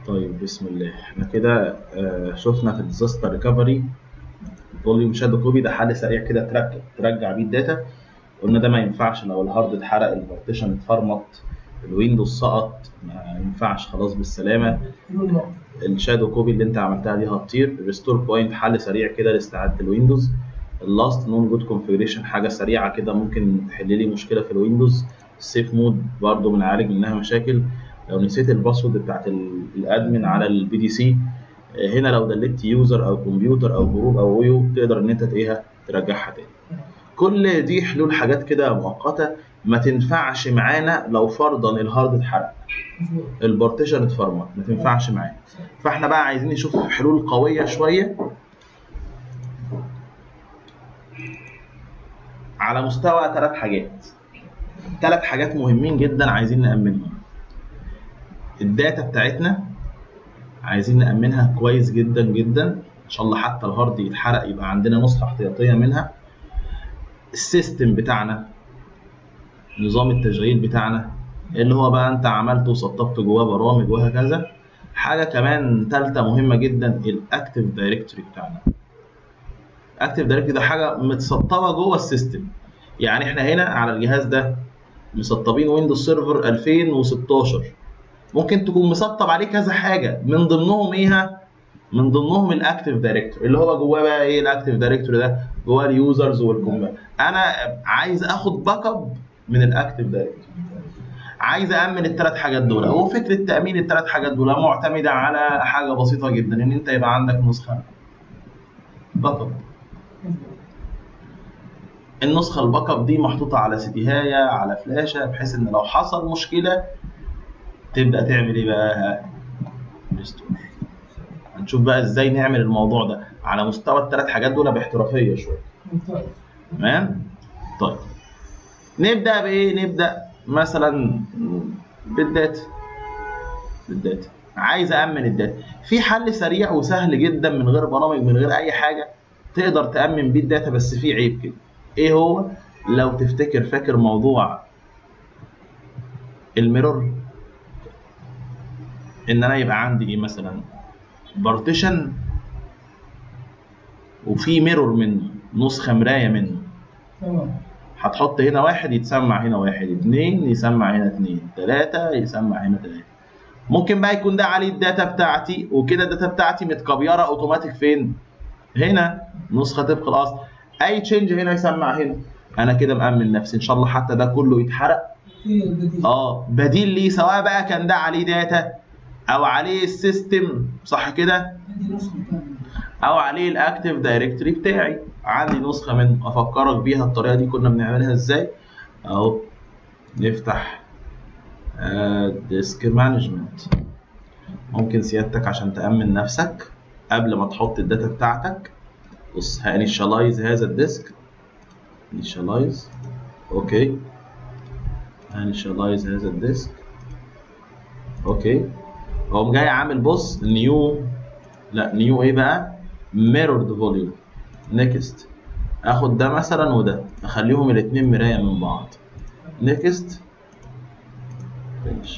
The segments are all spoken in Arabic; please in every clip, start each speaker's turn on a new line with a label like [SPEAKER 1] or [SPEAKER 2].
[SPEAKER 1] طيب بسم الله. احنا كده شفنا في الديزاستر ريكفري فوليوم شادو كوبي، ده حل سريع كده ترجع بيه الداتا. قلنا ده ما ينفعش لو الهارد اتحرق، البارتيشن اتفرمط، الويندوز سقط، ما ينفعش، خلاص بالسلامه. الشادو كوبي اللي انت عملتها دي هتطير. ريستور بوينت حل سريع كده لاستعاده الويندوز. اللاست نون جود كونفيجريشن حاجه سريعه كده ممكن تحل لي مشكله في الويندوز. السيف مود برضو بنعالج منها مشاكل. لو نسيت الباسورد بتاعت الادمن على البي دي سي، هنا لو دلت يوزر او كمبيوتر او جروب او ويو تقدر ان انت ترجعها تاني. كل دي حلول حاجات كده مؤقته ما تنفعش معانا لو فرضا الهارد اتحرق، البارتيشن اتفرمط، ما تنفعش معانا. فاحنا بقى عايزين نشوف حلول قويه شويه على مستوى ثلاث حاجات مهمين جدا عايزين نأمنهم. الداتا بتاعتنا عايزين نأمنها كويس جدا جدا، ان شاء الله حتى الهارد يتحرق يبقى عندنا نسخة احتياطية منها. السيستم بتاعنا، نظام التشغيل بتاعنا اللي هو بقى انت عملته وسطبت جواه برامج وهكذا. حاجة كمان ثالثة مهمة جدا، الاكتيف دايركتوري بتاعنا. الاكتيف دايركتوري ده حاجة متسطبة جوه السيستم. يعني احنا هنا على الجهاز ده مسطبين ويندوز سيرفر 2016، ممكن تكون مسطب عليه كذا حاجه، من ضمنهم ايه؟ من ضمنهم الاكتيف دايركتوري اللي هو جواه بقى ايه؟ الاكتيف دايركتوري ده جواه اليوزرز والكومبات. انا عايز اخد باك اب من الاكتيف دايركتوري، عايز امن الثلاث حاجات دول. هو فكره تامين الثلاث حاجات دول معتمده على حاجه بسيطه جدا، ان انت يبقى عندك نسخه باك اب. النسخه الباك اب دي محطوطه على سيديهايه على فلاشه، بحيث ان لو حصل مشكله تبدا تعمل ايه بقى؟ ريستور. هنشوف بقى ازاي نعمل الموضوع ده على مستوى الثلاث حاجات دول باحترافيه شويه. تمام؟ طيب نبدا بايه؟ نبدا مثلا بالداتا. عايز امن الداتا. في حل سريع وسهل جدا من غير برامج، من غير اي حاجه، تقدر تامن بيه الداتا، بس في عيب كده. ايه هو؟ لو تفتكر، فاكر موضوع الميرور؟ ان انا يبقى عندي ايه مثلا؟ بارتيشن وفي ميرور منه، نسخه مرايه منه. تمام. هتحط هنا واحد يتسمع هنا واحد، اتنين يسمع هنا اتنين، تلاته يسمع هنا تلاته. ممكن بقى يكون ده عليه الداتا بتاعتي، وكده الداتا بتاعتي متكبيره اوتوماتيك فين؟ هنا، نسخه طبق الاصل. اي تشينج هنا يسمع هنا. انا كده مأمن نفسي، ان شاء الله حتى ده كله يتحرق. بديل ليه، سواء بقى كان ده عليه داتا او عليه السيستم، صح كده؟ او عليه الاكتيف دايركتوري بتاعي، عندي نسخه منه. افكرك بيها الطريقه دي كنا بنعملها ازاي. اهو نفتح ديسك مانجمنت. ممكن سيادتك عشان تامن نفسك قبل ما تحط الداتا بتاعتك، بص هانيشالايز هذا الديسك. انيشالايز، اوكي. هانيشالايز هذا الديسك، اوكي. اقوم جاي عامل بص نيو، لا نيو ايه بقى؟ ميرورد فوليوم. نيكست. اخد ده مثلا وده، اخليهم الاثنين مرايه من بعض. نيكست. فينش.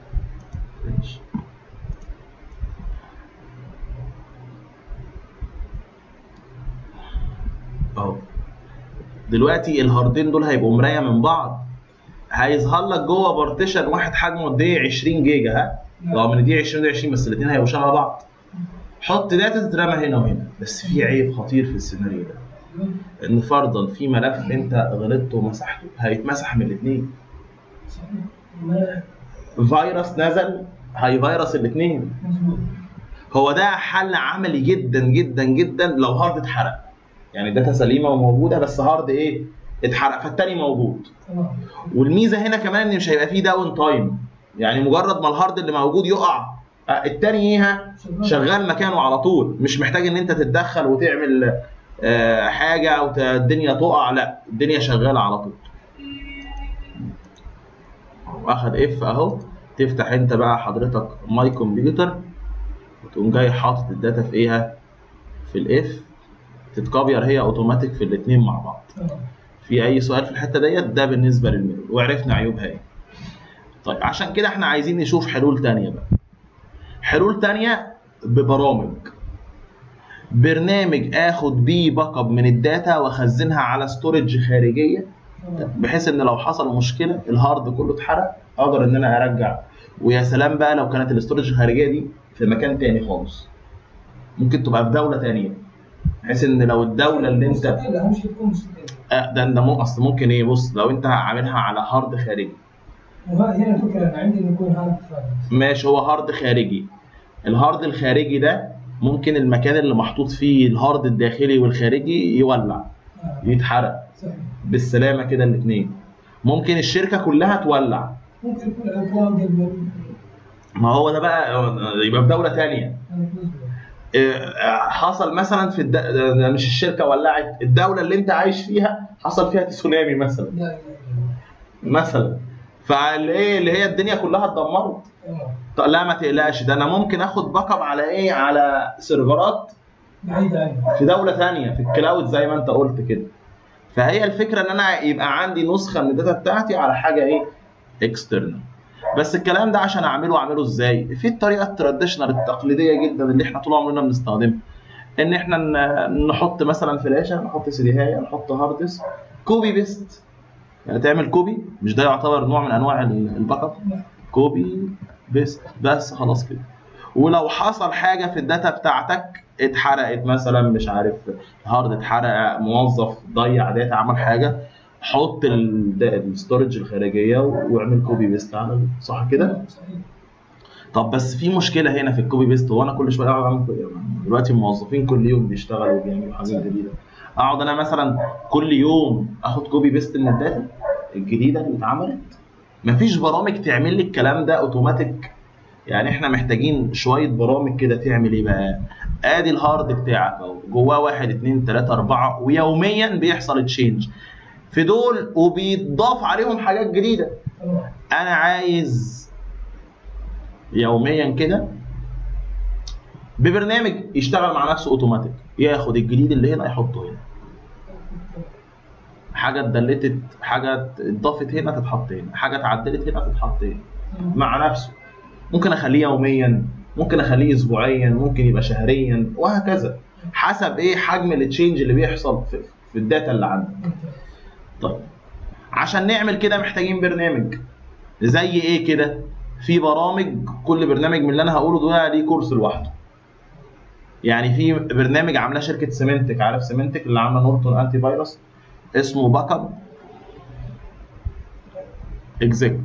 [SPEAKER 1] اهو دلوقتي الهاردين دول هيبقوا مرايه من بعض. هيظهر لك جوه بارتيشن واحد حجمه قد ايه؟ 20 جيجا. رغم ان دي 20 ودي 20، بس الاثنين هيبقوا شبه بعض. حط داتا تترمى هنا وهنا. بس في عيب خطير في السيناريو ده، ان فرضا في ملف انت غلطت ومسحته، هيتمسح من الاثنين. فيروس نزل هيفيروس الاثنين. هو ده حل عملي جدا جدا جدا لو هارد اتحرق. يعني داتا سليمه وموجوده، بس هارد ايه؟ اتحرق، فالتاني موجود. والميزه هنا كمان ان مش هيبقى فيه داون تايم. يعني مجرد ما الهارد اللي موجود يقع، التاني ايه؟ شغال مكانه على طول، مش محتاج ان انت تتدخل وتعمل حاجه او الدنيا تقع، لا الدنيا شغاله على طول. واخد اف اهو. تفتح انت بقى حضرتك ماي كمبيوتر، وتقوم جاي حاطط الداتا في ايه؟ في الاف، تتكبير هي اوتوماتيك في الاثنين مع بعض. في اي سؤال في الحته ديت؟ ده بالنسبه للميرور، وعرفنا عيوبها ايه. طيب عشان كده احنا عايزين نشوف حلول ثانيه بقى. حلول تانية ببرامج، برنامج اخد بيه باك اب من الداتا واخزنها على ستورج خارجيه، بحيث ان لو حصل مشكله الهارد كله اتحرق اقدر ان انا ارجع. ويا سلام بقى لو كانت الاستورج الخارجيه دي في مكان تاني خالص، ممكن تبقى في دوله تانيه، بحيث ان لو الدوله اللي انت
[SPEAKER 2] اهم شيء تكون مستقله.
[SPEAKER 1] ده اصل ممكن ايه، بص لو انت عاملها على هارد خارجي.
[SPEAKER 2] هنا الفكره انا عندي انه يكون هارد خارجي.
[SPEAKER 1] ماشي، هو هارد خارجي. الهارد الخارجي ده ممكن المكان اللي محطوط فيه الهارد الداخلي والخارجي يولع، يتحرق.
[SPEAKER 2] صحيح.
[SPEAKER 1] بالسلامه كده الاثنين. ممكن الشركه كلها تولع.
[SPEAKER 2] ممكن يكون على الكلاود.
[SPEAKER 1] ما هو ده بقى يبقى في دوله ثانيه. حصل مثلا في مش الشركه ولعت، الدوله اللي انت عايش فيها حصل فيها تسونامي مثلا. مثلا فالايه اللي هي الدنيا كلها اتدمرت. لا ما تقلقش، ده انا ممكن اخد باك اب على ايه، على سيرفرات
[SPEAKER 2] بعيده
[SPEAKER 1] في دوله ثانيه في الكلاود زي ما انت قلت كده. فهي الفكره ان انا يبقى عندي نسخه من الداتا بتاعتي على حاجه ايه، اكسترنال. بس الكلام ده عشان اعمله ازاي؟ في الطريقه التراديشنال التقليديه جدا اللي احنا طول عمرنا بنستخدمها، ان احنا نحط مثلا فلاشه، نحط سي دي هايه، نحط هارد ديسك، كوبي بيست. يعني تعمل كوبي، مش ده يعتبر نوع من انواع الباك اب؟ كوبي بيست بس خلاص كده. ولو حصل حاجه في الداتا بتاعتك اتحرقت مثلا، مش عارف هارد اتحرق، موظف ضيع داتا، عمل حاجه، حط الستورج الخارجيه واعمل كوبي بيست على، صح كده؟ طب بس في مشكله هنا في الكوبي بيست، هو انا كل شويه اقعد اعمل دلوقتي الموظفين كل يوم بيشتغلوا وبيعملوا حاجات جديده، اقعد انا مثلا كل يوم اخد كوبي بيست من الداتا الجديده اللي اتعملت؟ مفيش برامج تعمل لي الكلام ده اوتوماتيك. يعني احنا محتاجين شويه برامج كده تعمل ايه بقى؟ ادي الهارد بتاعك اهو، جواه 1 2 3 4 ويوميا بيحصل تشينج في دول وبيتضاف عليهم حاجات جديده. انا عايز يوميا كده ببرنامج يشتغل مع نفسه اوتوماتيك، ياخد الجديد اللي هنا يحطه هنا، حاجه اتدلتت، حاجه اتضافت هنا تتحط هنا، حاجه اتعدلت هنا تتحط هنا مع نفسه. ممكن اخليه يوميا، ممكن اخليه اسبوعيا، ممكن يبقى شهريا، وهكذا حسب ايه حجم التشينج اللي بيحصل في الداتا اللي عندك. طيب عشان نعمل كده محتاجين برنامج زي ايه كده؟ في برامج، كل برنامج من اللي انا هقوله ده ليه كورس لوحده. يعني في برنامج عاملاه شركه سيمنتك، عارف سيمنتك اللي عامله نورتون انتي فيروس، اسمه باك اب اكزيك.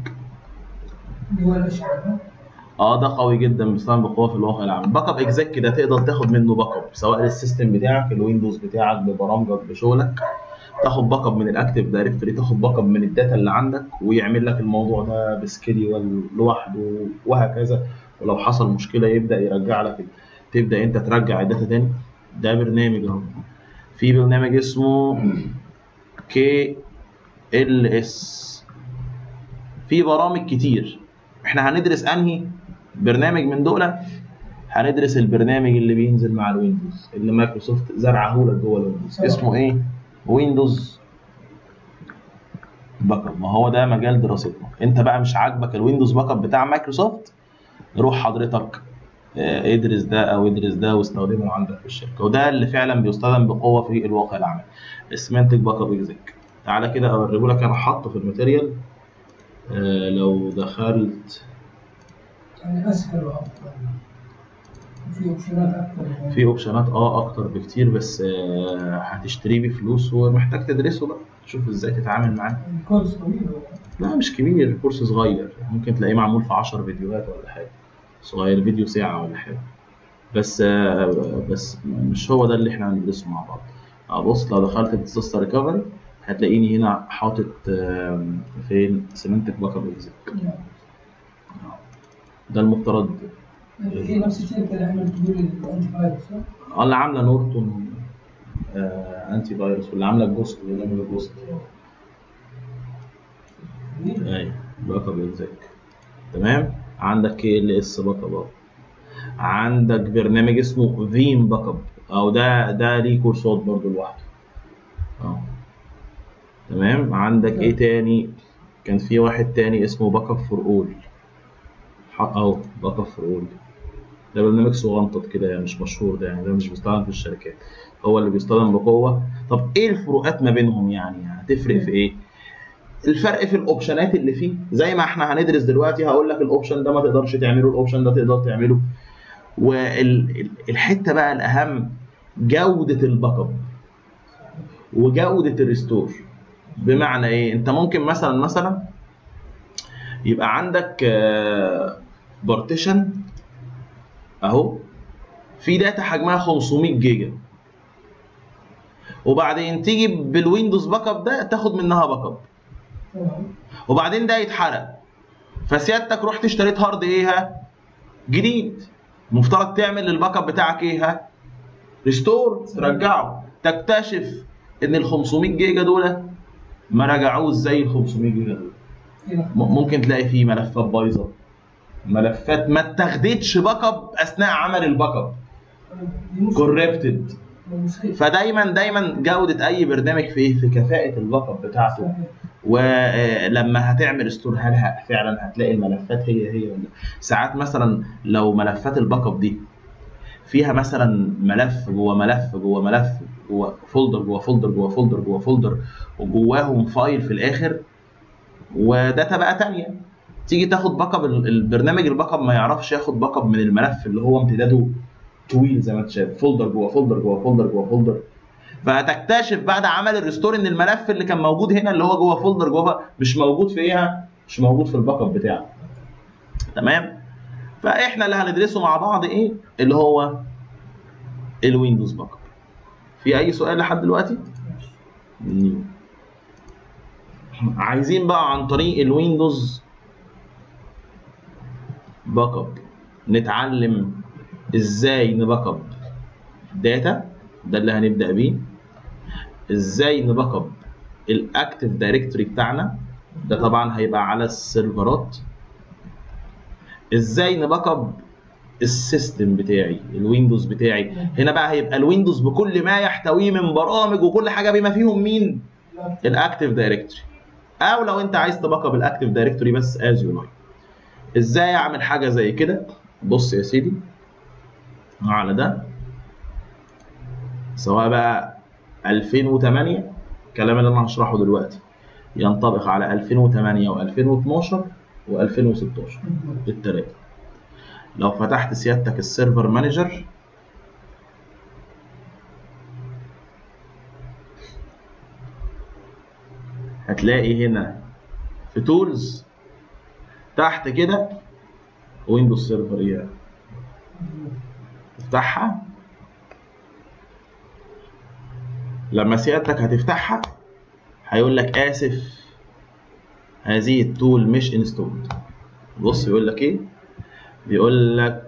[SPEAKER 1] ده قوي جدا، بيستخدم بقوه في الواقع العملي. باك اب اكزيك ده تقدر تاخد منه باك اب سواء للسيستم بتاعك، الويندوز بتاعك، ببرامجك، بشغلك، تاخد باك اب من الاكتيف دايركتوري، تاخد باك اب من الداتا اللي عندك، ويعمل لك الموضوع ده بسكيدول لوحده وهكذا. ولو حصل مشكله يبدا يرجع لك، تبدا انت ترجع الداتا تاني. ده برنامج اهو. في برنامج اسمه كي ال اس. في برامج كتير. احنا هندرس انهي برنامج من دول؟ هندرس البرنامج اللي بينزل مع الويندوز، اللي مايكروسوفت زرعه لك جوه الويندوز، اسمه ايه؟ ويندوز باك اب. ما هو ده مجال دراستنا. انت بقى مش عاجبك الويندوز باك اب بتاع مايكروسوفت، روح حضرتك ادرس ده او ادرس ده واستخدمه عندك في الشركه، وده اللي فعلا بيستخدم بقوه في الواقع العملي. السيمانتك باك اب اكزيك. تعالى كده اوريه لك، انا حاطه في الماتيريال. لو دخلت
[SPEAKER 2] يعني اسهل وافضل، في اوبشنات اكتر.
[SPEAKER 1] في اوبشنات اكتر بكتير، بس هتشتريه بفلوس ومحتاج تدرسه بقى، تشوف ازاي تتعامل معاه.
[SPEAKER 2] الكورس طويل هو؟
[SPEAKER 1] لا مش كبير، الكورس صغير، ممكن تلاقيه معمول في 10 فيديوهات ولا حاجه، صغير، فيديو ساعه ولا حاجه. بس مش هو ده اللي احنا هندرسه مع بعض. بص لو دخلت ديزاستر ريكفري هتلاقيني هنا حاطط فين سيمانتك باك اب اكزيك. ده المفترض.
[SPEAKER 2] هي نفس الشركه اللي عملت تقول الانتي فايروس صح؟
[SPEAKER 1] اللي عامله نورتون انتي فايروس، واللي عامله الجوست، اللي عامله الجوست. ايوه باك اب اكزيك. تمام. عندك كي ال اس باك اب، عندك برنامج اسمه فيم باك اب، او ده ليه كورسات برضو لوحده. تمام. عندك ايه تاني؟ كان في واحد تاني اسمه باك اب فور اول، اهو باك اب فور اول. ده برنامج صغنطط كده يعني مش مشهور، ده يعني ده مش بيستخدم في الشركات، هو اللي بيستخدم بقوه. طب ايه الفروقات ما بينهم يعني هتفرق في ايه؟ الفرق في الاوبشنات اللي فيه، زي ما احنا هندرس دلوقتي هقول لك الاوبشن ده ما تقدرش تعمله، الاوبشن ده تقدر تعمله. والحته بقى الاهم جوده الباك اب وجوده الريستور. بمعنى ايه؟ انت ممكن مثلا يبقى عندك بارتيشن اهو في داتا حجمها 500 جيجا، وبعدين تيجي بالويندوز باك اب ده تاخد منها باك اب، وبعدين ده يتحرق، فسيادتك رحت اشتريت هارد ايه جديد، مفترض تعمل للباك اب بتاعك ايه ريستور، ترجعه، تكتشف ان ال 500 جيجا دول ما رجعوش زي ال 500 جيجا دول. ممكن تلاقي فيه ملفات بايظه، ملفات ما اتاخدتش باك اب اثناء عمل الباك اب، كوربتد. فدايما جوده اي برنامج في كفاءه الباك اب بتاعته، ولما هتعمل ستور هل فعلا هتلاقي الملفات هي ولا ساعات مثلا لو ملفات الباك اب دي فيها مثلا ملف جوه ملف جوه ملف جوه فولدر جوه فولدر جوه فولدر جوه فولدر وجواهم فايل في الاخر وداتا بقى ثانيه، تيجي تاخد باك اب البرنامج الباك اب ما يعرفش ياخد باك اب من الملف اللي هو امتداده طويل زي ما انت شايف، فولدر جوه فولدر جوه فولدر جوه فولدر، فتكتشف بعد عمل الريستور ان الملف اللي كان موجود هنا اللي هو جوه فولدر جوه مش موجود في ايه، مش موجود في الباك اب بتاعه. تمام؟ فاحنا اللي هندرسه مع بعض ايه؟ اللي هو الويندوز باك اب. في اي سؤال لحد دلوقتي؟ عايزين بقى عن طريق الويندوز باك اب نتعلم ازاي نباك اب داتا، ده اللي هنبدا بيه. ازاي نباك اب الاكتيف دايركتوري بتاعنا، ده طبعا هيبقى على السيرفرات. ازاي نباك اب السيستم بتاعي، الويندوز بتاعي، هنا بقى هيبقى الويندوز بكل ما يحتويه من برامج وكل حاجه بما فيهم مين؟ الاكتيف دايركتوري. او لو انت عايز تباك اب الاكتيف دايركتوري بس از يو لايك. ازاي اعمل حاجه زي كده؟ بص يا سيدي على ده، سواء بقى 2008 الكلام اللي انا هشرحه دلوقتي ينطبق على 2008 و2012 و2016 الثلاثه. لو فتحت سيادتك السيرفر مانجر هتلاقي هنا في تولز تحت كده ويندوز سيرفر ايه، تفتحها. لما سيادتك هتفتحها هيقول لك اسف هذه التول مش انستولد. بص بيقول لك ايه؟ بيقول لك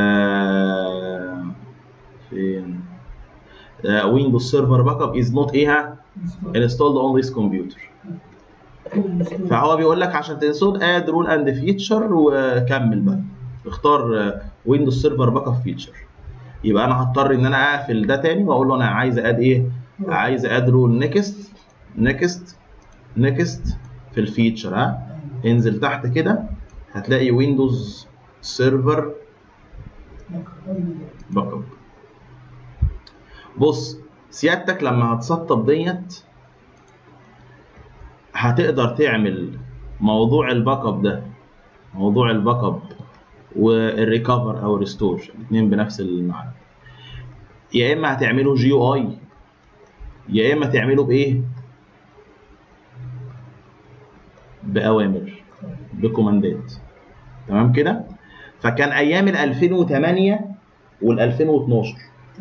[SPEAKER 1] فين ويندوز سيرفر باك اب از نوت ايه انستولد اون ذيس كمبيوتر. فهو بيقول لك عشان تنستول اد رول اند فيتشر وكمل بقى، اختار ويندوز سيرفر باك اب فيتشر. يبقى انا هضطر ان انا اقفل ده تاني واقول له انا عايز اد ايه؟ عايز اد رول نيكست نيكست نيكست في الفيتشر. انزل تحت كده هتلاقي ويندوز سيرفر باك اب. بص سيادتك لما هتسطب ديت هتقدر تعمل موضوع الباك اب ده، موضوع الباك اب والريكفر او الريستور الاثنين بنفس المعنى. يا اما هتعمله جي يو اي يا اما تعمله بايه؟ باوامر بكوماندات. تمام كده؟ فكان ايام ال 2008 وال 2012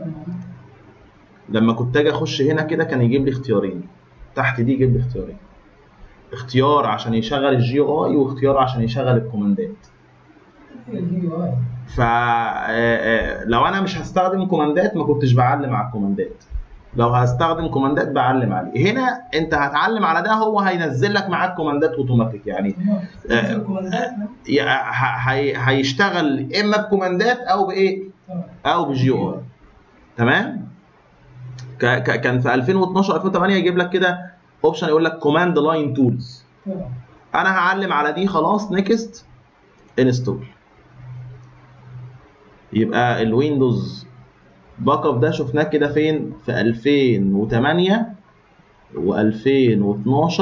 [SPEAKER 1] لما كنت اجي اخش هنا كده كان يجيب لي اختيارين، تحت دي يجيب لي اختيارين، اختيار عشان يشغل الجي او اي واختيار عشان يشغل الكوماندات. فلو انا مش هستخدم كوماندات ما كنتش بعلم على الكوماندات، لو هستخدم كوماندات بعلم عليه. هنا انت هتعلم على ده، هو هينزل لك معاك كوماندات اوتوماتيك يعني هيشتغل اما بكوماندات او بايه؟ او بجي او اي. تمام؟ كان في 2012 2008 يجيب لك كده اوبشن يقول لك كوماند لاين تولز. انا هعلم على دي خلاص، نيكست انستول. يبقى الويندوز باك اب ده شفناه كده فين؟ في 2008 و2012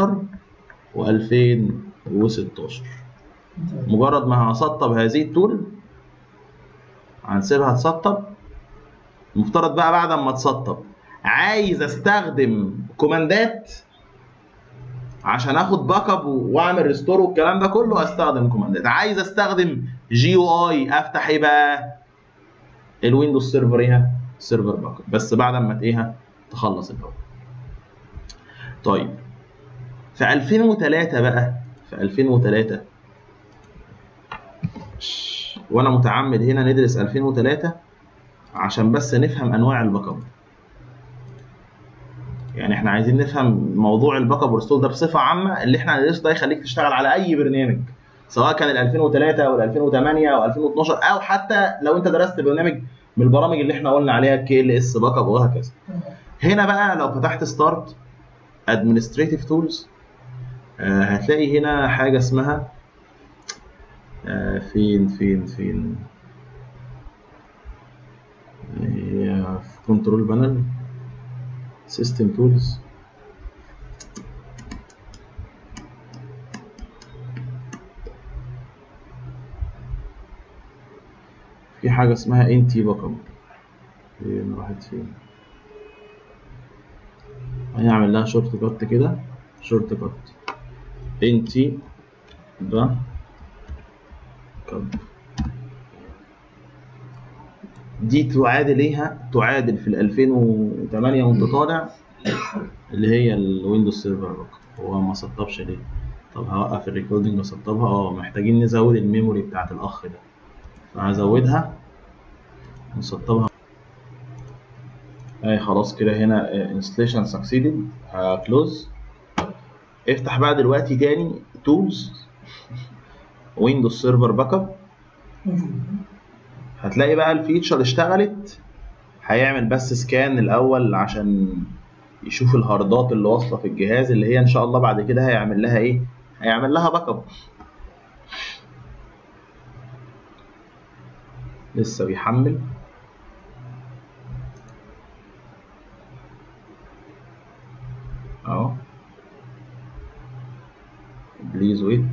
[SPEAKER 1] و2016. مجرد ما هسطب هذه التول هنسيبها تسطب. المفترض بقى بعد ما تسطب عايز استخدم كوماندات عشان اخد باك اب واعمل ريستور والكلام ده كله، استخدم كوماندات. عايز استخدم جي يو اي، افتح ايه بقى؟ الويندوز سيرفر ايه؟ سيرفر باك اب، بس بعد ما ايه تخلص الاول. طيب في 2003 بقى، في 2003 وانا متعمد هنا ندرس 2003 عشان بس نفهم انواع الباك اب. يعني احنا عايزين نفهم موضوع الباك اب والريستور ده بصفه عامه. اللي احنا هندرسه ده يخليك تشتغل على اي برنامج، سواء كان ال 2003 او ال 2008 او 2012، او حتى لو انت درست برنامج من البرامج اللي احنا قلنا عليها كي ال اس باك اب وهكذا. هنا بقى لو فتحت ستارت ادمنستريتيف تولز هتلاقي هنا حاجه اسمها فين هي في كنترول بانل سيستم تولز. في حاجه اسمها انتي باك اب. فين راحت فين؟ هنعمل لها شورت كات كده، شورت كات انتي باك اب. دي تعادل ايها؟ تعادل في ال 2008 وانت طالع اللي هي الويندوز سيرفر باك اب. هو ما سطبش ليه؟ طب هوقف الريكوردنج واسطبها. محتاجين نزود الميموري بتاعت الاخ ده، فهزودها نسطبها. اهي خلاص كده هنا انستليشن سكسيدد. هكلوز. افتح بقى دلوقتي تاني تولز ويندوز سيرفر باك اب. هتلاقي بقى الفيتشر اشتغلت. هيعمل بس سكان الاول عشان يشوف الهاردات اللي واصله في الجهاز، اللي هي ان شاء الله بعد كده هيعمل لها ايه؟ هيعمل لها باك اب. لسه بيحمل. اهو بليز ويت.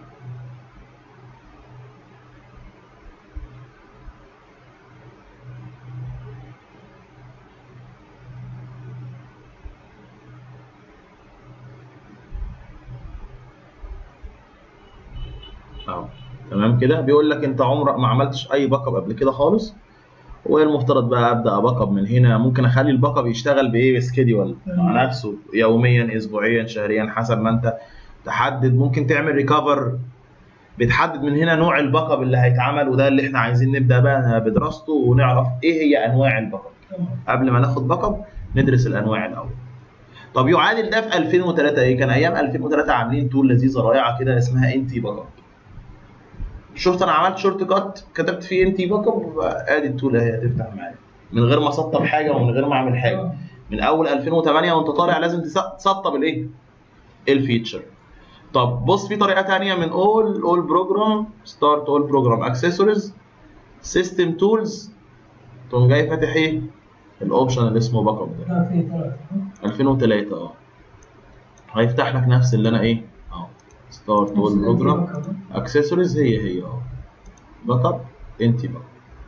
[SPEAKER 1] اهو تمام كده. بيقول لك انت عمرك ما عملتش اي باك اب قبل كده خالص، والمفترض بقى ابدا باك اب من هنا. ممكن اخلي الباك اب يشتغل بايه؟ بسكيدول مع نفسه، يوميا، اسبوعيا، شهريا، حسب ما انت تحدد. ممكن تعمل ريكفر، بتحدد من هنا نوع الباك اب اللي هيتعمل، وده اللي احنا عايزين نبدا بقى بدراسته ونعرف ايه هي انواع الباك اب. قبل ما ناخد باك اب ندرس الانواع الاول. طب يعادل ده في 2003 ايه؟ كان ايام 2003 عاملين تول لذيذه رائعه كده اسمها انتي باك اب. شفت انا عملت شورت كات كتبت فيه انتي باك اب، ادي التول اهي هتفتح معايا من غير ما اسطب حاجه ومن غير ما اعمل حاجه. من اول 2008 وانت طالع لازم تسطب الايه؟ الفيتشر. طب بص، في طريقه ثانيه من اول بروجرام ستارت اول بروجرام اكسسوارز سيستم تولز، تقوم جاي فاتح ايه؟ الاوبشن اللي اسمه باك اب ده 2003. هيفتح لك نفس اللي انا ايه ستارت اول بروجرام اكسسوارز، هي باك اب انتي باك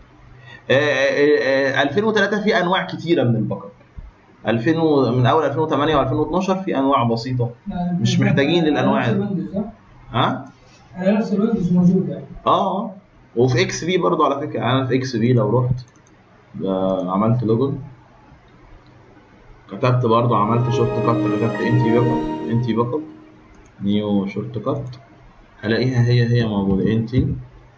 [SPEAKER 1] اب. 2003 في انواع كتيره من الباك اب. من اول 2008 و2012 في انواع بسيطه مش محتاجين للانواع دي.
[SPEAKER 2] على نفس الويندوز موجود يعني.
[SPEAKER 1] وفي اكس بي برضو على فكره. انا في اكس بي لو رحت عملت لوجن، كتبت برضو، عملت شورت كات، كتبت انتي باك اب نيو شورت كات، هلاقيها هي موجوده انتي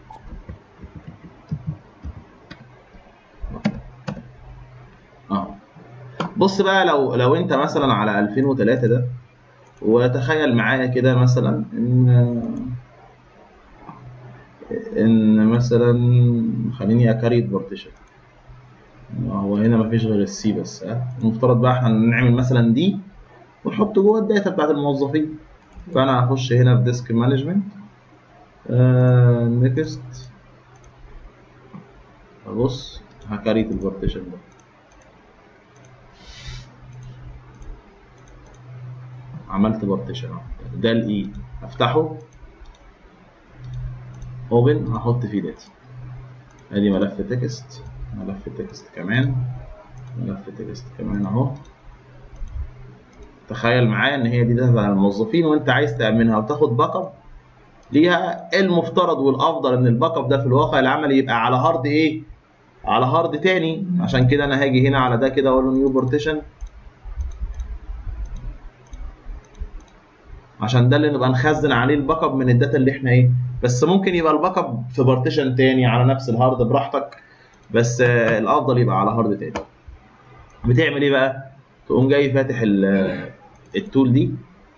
[SPEAKER 1] بص بقى لو انت مثلا على 2003 ده، وتخيل معايا كده مثلا ان مثلا خليني اكريت بارتيشن. هو هنا مفيش غير السي بس. المفترض بقى احنا نعمل مثلا دي ونحط جوه الداتا بتاعت الموظفين. فانا هخش هنا في ديسك مانجمنت، نيكست، فبص هكريت البارتيشن ده، عملت بارتيشن اهو، ده الاي، هفتحه اوبن، هحط فيه داتا. ادي ملف تكست، ملف تكست كمان، ملف تكست كمان اهو. تخيل معايا ان هي دي داتا على الموظفين وانت عايز تأمنها وتاخد باك اب ليها. المفترض والافضل ان الباك اب ده في الواقع العملي يبقى على هارد ايه؟ على هارد تاني. عشان كده انا هاجي هنا على ده كده اقول له نيو بارتيشن، عشان ده اللي نبقى نخزن عليه الباك اب من الداتا اللي احنا ايه. بس ممكن يبقى الباك اب في بارتيشن تاني على نفس الهارد براحتك، بس الافضل يبقى على هارد تاني. بتعمل ايه بقى؟ تقوم جاي فاتح التول دي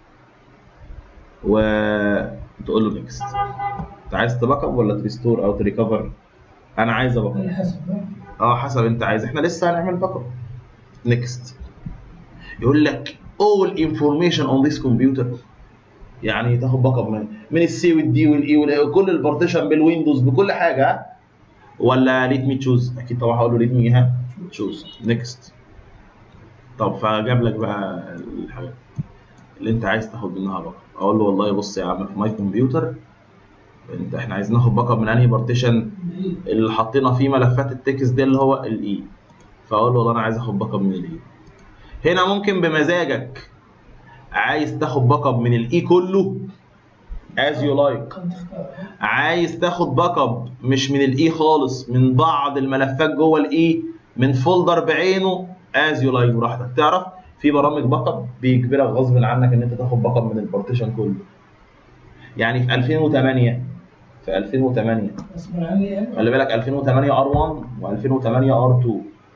[SPEAKER 1] وتقول له نيكست. انت عايز تباك اب ولا تريستور او تريكفر؟ انا عايز اباك اب. حسب انت عايز، احنا لسه هنعمل باك اب. نيكست. يقول لك all information on this computer، يعني تاخد باك اب من السي والدي والاي وكل البارتيشن بالويندوز بكل حاجه، ولا ليت مي تشوز؟ اكيد طبعا هقول له ليت مي تشوز. نيكست. طب فجاب لك بقى الحاجات اللي انت عايز تاخد منها باك اب. اقول له والله بص يا عم في ماي كمبيوتر احنا عايزين ناخد باك اب من انهي بارتيشن اللي حطينا فيه ملفات التكست دي اللي هو الاي. فاقول له والله انا عايز اخد باك اب من الاي. هنا ممكن بمزاجك عايز تاخد باك اب من الاي كله as you like، عايز تاخد باك اب مش من الاي خالص، من بعض الملفات جوه الاي، من فولدر بعينه as you like براحتك. تعرف في برامج باك اب بيجبرك غصب عنك ان انت تاخد باك اب من البارتيشن كله. يعني في 2008 خلي بالك 2008 R1 و2008 R2.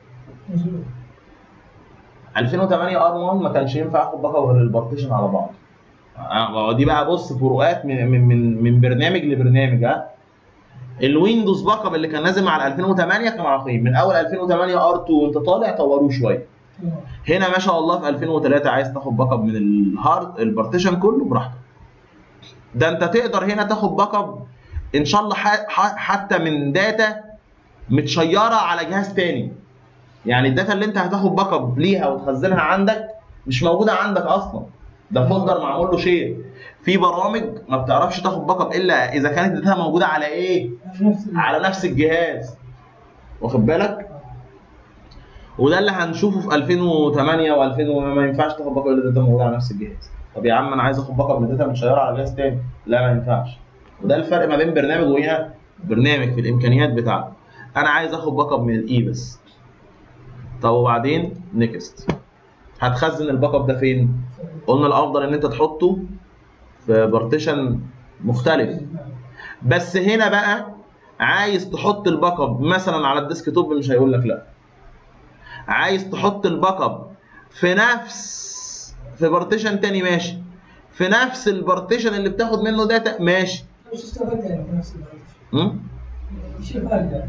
[SPEAKER 1] 2008 R1 ما كانش ينفع اخد باك اب غير البارتيشن على بعض. دي بقى بص فروقات من برنامج لبرنامج. الويندوز باك اب اللي كان نازل مع 2008 كانوا عارفين من اول 2008 R2 وانت طالع طوروه شويه. هنا ما شاء الله في 2003 عايز تاخد باك اب من الهارد البارتيشن كله براحتك. ده انت تقدر هنا تاخد باك اب ان شاء الله حتى من داتا متشيره على جهاز تاني. يعني الداتا اللي انت هتاخد باك اب ليها وتخزنها عندك مش موجوده عندك اصلا، ده فولدر معمول له شير. في برامج ما بتعرفش تاخد باك اب الا اذا كانت الداتا موجوده على ايه؟ على نفس الجهاز. واخد بالك؟ وده اللي هنشوفه في 2008 و2000. ما ينفعش تاخد باك اب الا الداتا موجوده على نفس الجهاز. طب يا عم انا عايز اخد باك اب من الداتا متشيره على جهاز تاني، لا ما ينفعش. وده الفرق ما بين برنامج وهنا برنامج في الامكانيات بتاعته. انا عايز اخد باك اب من الاي بس. طب وبعدين نيكست. هتخزن الباك اب ده فين؟ قلنا الافضل ان انت تحطه في بارتيشن مختلف. بس هنا بقى عايز تحط الباك اب مثلا على الديسك توب مش هيقول لك لا. عايز تحط الباك اب في بارتيشن تاني ماشي. في نفس البارتيشن اللي بتاخد منه داتا ماشي.
[SPEAKER 2] مش استفدت يعني في نفس البارتيشن. شيء فارق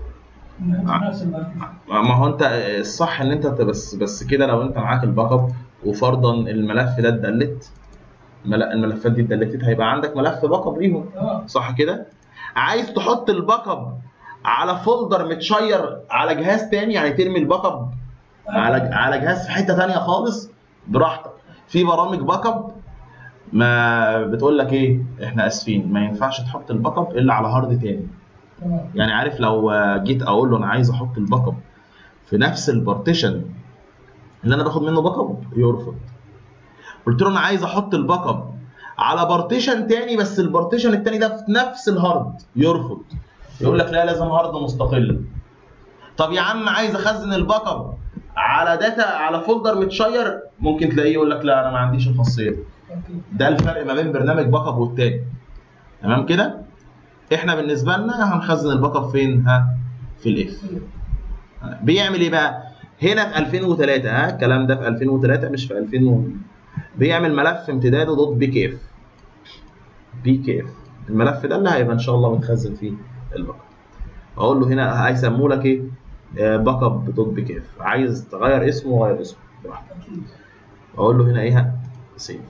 [SPEAKER 1] ما هو انت الصح ان انت بس كده لو انت معاك الباك اب وفرضا الملف ده اتدلت، الملفات دي اتدلتت، هيبقى عندك ملف باك اب ليهم صح كده؟ عايز تحط الباك اب على فولدر متشير على جهاز تاني، يعني ترمي الباك اب على جهاز في حته ثانيه خالص براحتك. في برامج باك اب ما بتقول لك ايه؟ احنا اسفين ما ينفعش تحط الباك اب الا على هارد تاني. يعني عارف لو جيت اقول له انا عايز احط الباك اب في نفس البارتيشن اللي انا باخد منه باك اب يرفض. قلت له انا عايز احط الباك اب على بارتيشن تاني بس البارتيشن التاني ده في نفس الهارد يرفض. يقول لك لا لازم هارد مستقل. طب يا عم عايز اخزن الباك اب على داتا على فولدر متشير، ممكن تلاقيه يقول لك لا انا ما عنديش الخاصيه دي. ده الفرق ما بين برنامج باك اب والتاني. تمام كده؟ احنا بالنسبه لنا هنخزن الباك اب فين؟ في الاف. بيعمل ايه بقى؟ هنا في 2003 الكلام ده في 2003 مش في 2000. بيعمل ملف امتداده دوت بي كي اف. الملف ده اللي هيبقى ان شاء الله متخزن فيه الباك اب. اقول له هنا هيسموه لك ايه؟ باك اب دوت بي كي اف. عايز تغير اسمه غير اسمه براحتك. اقول له هنا ايه؟ سيف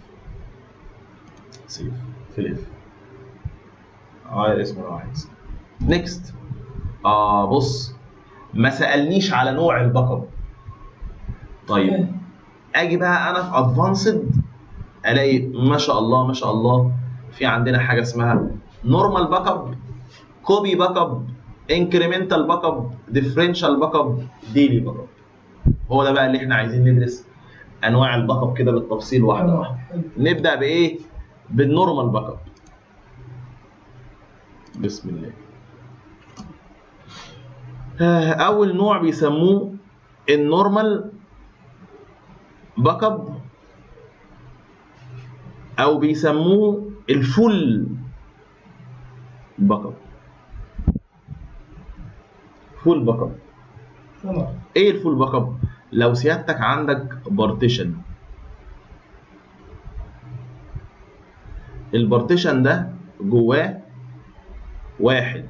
[SPEAKER 1] في الاف. غير اسمه لو عايز. نيكست. بص ما سالنيش على نوع الباك اب. طيب اجي بقى انا في ادفانسد الاقي ما شاء الله ما شاء الله في عندنا حاجه اسمها نورمال باك اب، كوبي باك اب، انكريمنتال باك اب، ديفرنشال باك اب، ديلي باك اب. هو ده بقى اللي احنا عايزين ندرس انواع الباك اب كده بالتفصيل واحده واحده. نبدا بايه؟ بالنورمال باك اب. بسم الله. اول نوع بيسموه النورمال باك اب او بيسموه الفول باك اب. فول باك اب. ايه الفول باك اب؟ لو سيادتك عندك بارتيشن، البارتيشن ده جواه 1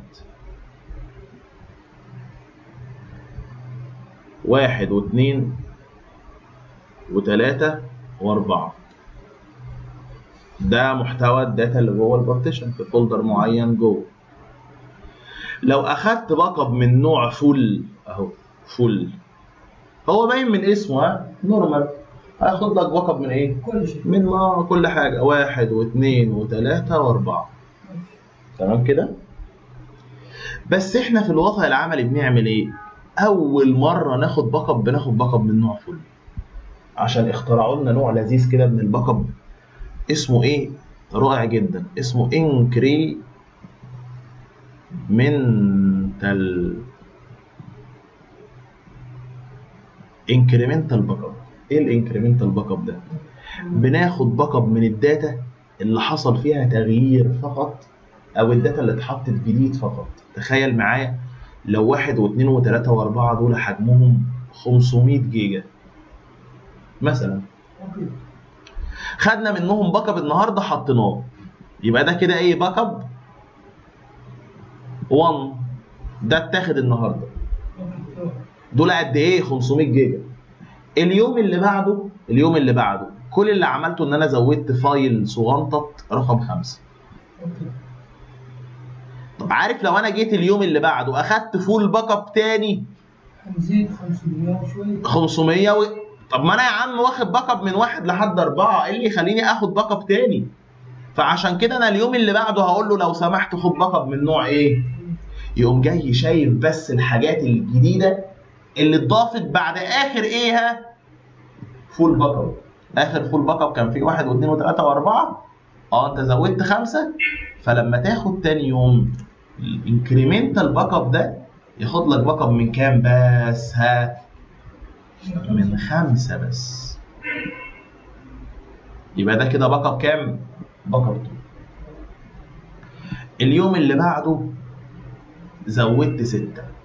[SPEAKER 1] و2 و3 و4. ده محتوى الداتا اللي جوه البارتيشن في فولدر معين جوه. لو اخدت باك اب من نوع فول اهو، فول هو باين من اسمه، ها نورمال، هاخد لك باك اب من ايه؟
[SPEAKER 2] كل شيء،
[SPEAKER 1] من كل حاجه، 1 و2 و3 و4. تمام كده؟ بس احنا في الواقع العملي بنعمل ايه؟ اول مره ناخد باك اب بناخد باك اب من نوع فول، عشان اخترعوا لنا نوع لذيذ كده من الباك اب اسمه ايه؟ رائع جدا، اسمه انكريمنتال باك اب. ايه الانكريمنتال باك اب ده؟ بناخد باك اب من الداتا اللي حصل فيها تغيير فقط، او الداتا اللي اتحطت جديد فقط. تخيل معايا لو 1 و2 و3 و4 دول حجمهم 500 جيجا مثلا، خدنا منهم باك اب النهارده حطيناه، يبقى ده كده ايه؟ باك اب 1 ده اتاخد النهارده. دول قد ايه؟ 500 جيجا. اليوم اللي بعده كل اللي عملته ان انا زودت فايل صغنطط رقم 5. طب عارف لو انا جيت اليوم اللي بعده اخدت فول باك اب تاني،
[SPEAKER 2] هنزيد 500 وشويه.
[SPEAKER 1] 500 طب ما انا يا عم واخد باك اب من 1 لحد 4، ايه اللي يخليني اخد باك اب تاني؟ فعشان كده انا اليوم اللي بعده هقول له لو سمحت خد باك اب من نوع ايه؟ يقوم جاي شايف بس الحاجات الجديده اللي اتضافت بعد اخر ايه؟ فول باك اب. اخر فول باك اب كان فيه 1 و2 و3 و4. انت زودت 5، فلما تاخد تاني يوم الانكريمنتال باك اب ده ياخد لك باك اب من كام بس؟ من 5 بس. يبقى ده كده باك اب كام؟ باك اب 2. اليوم اللي بعده زودت 6،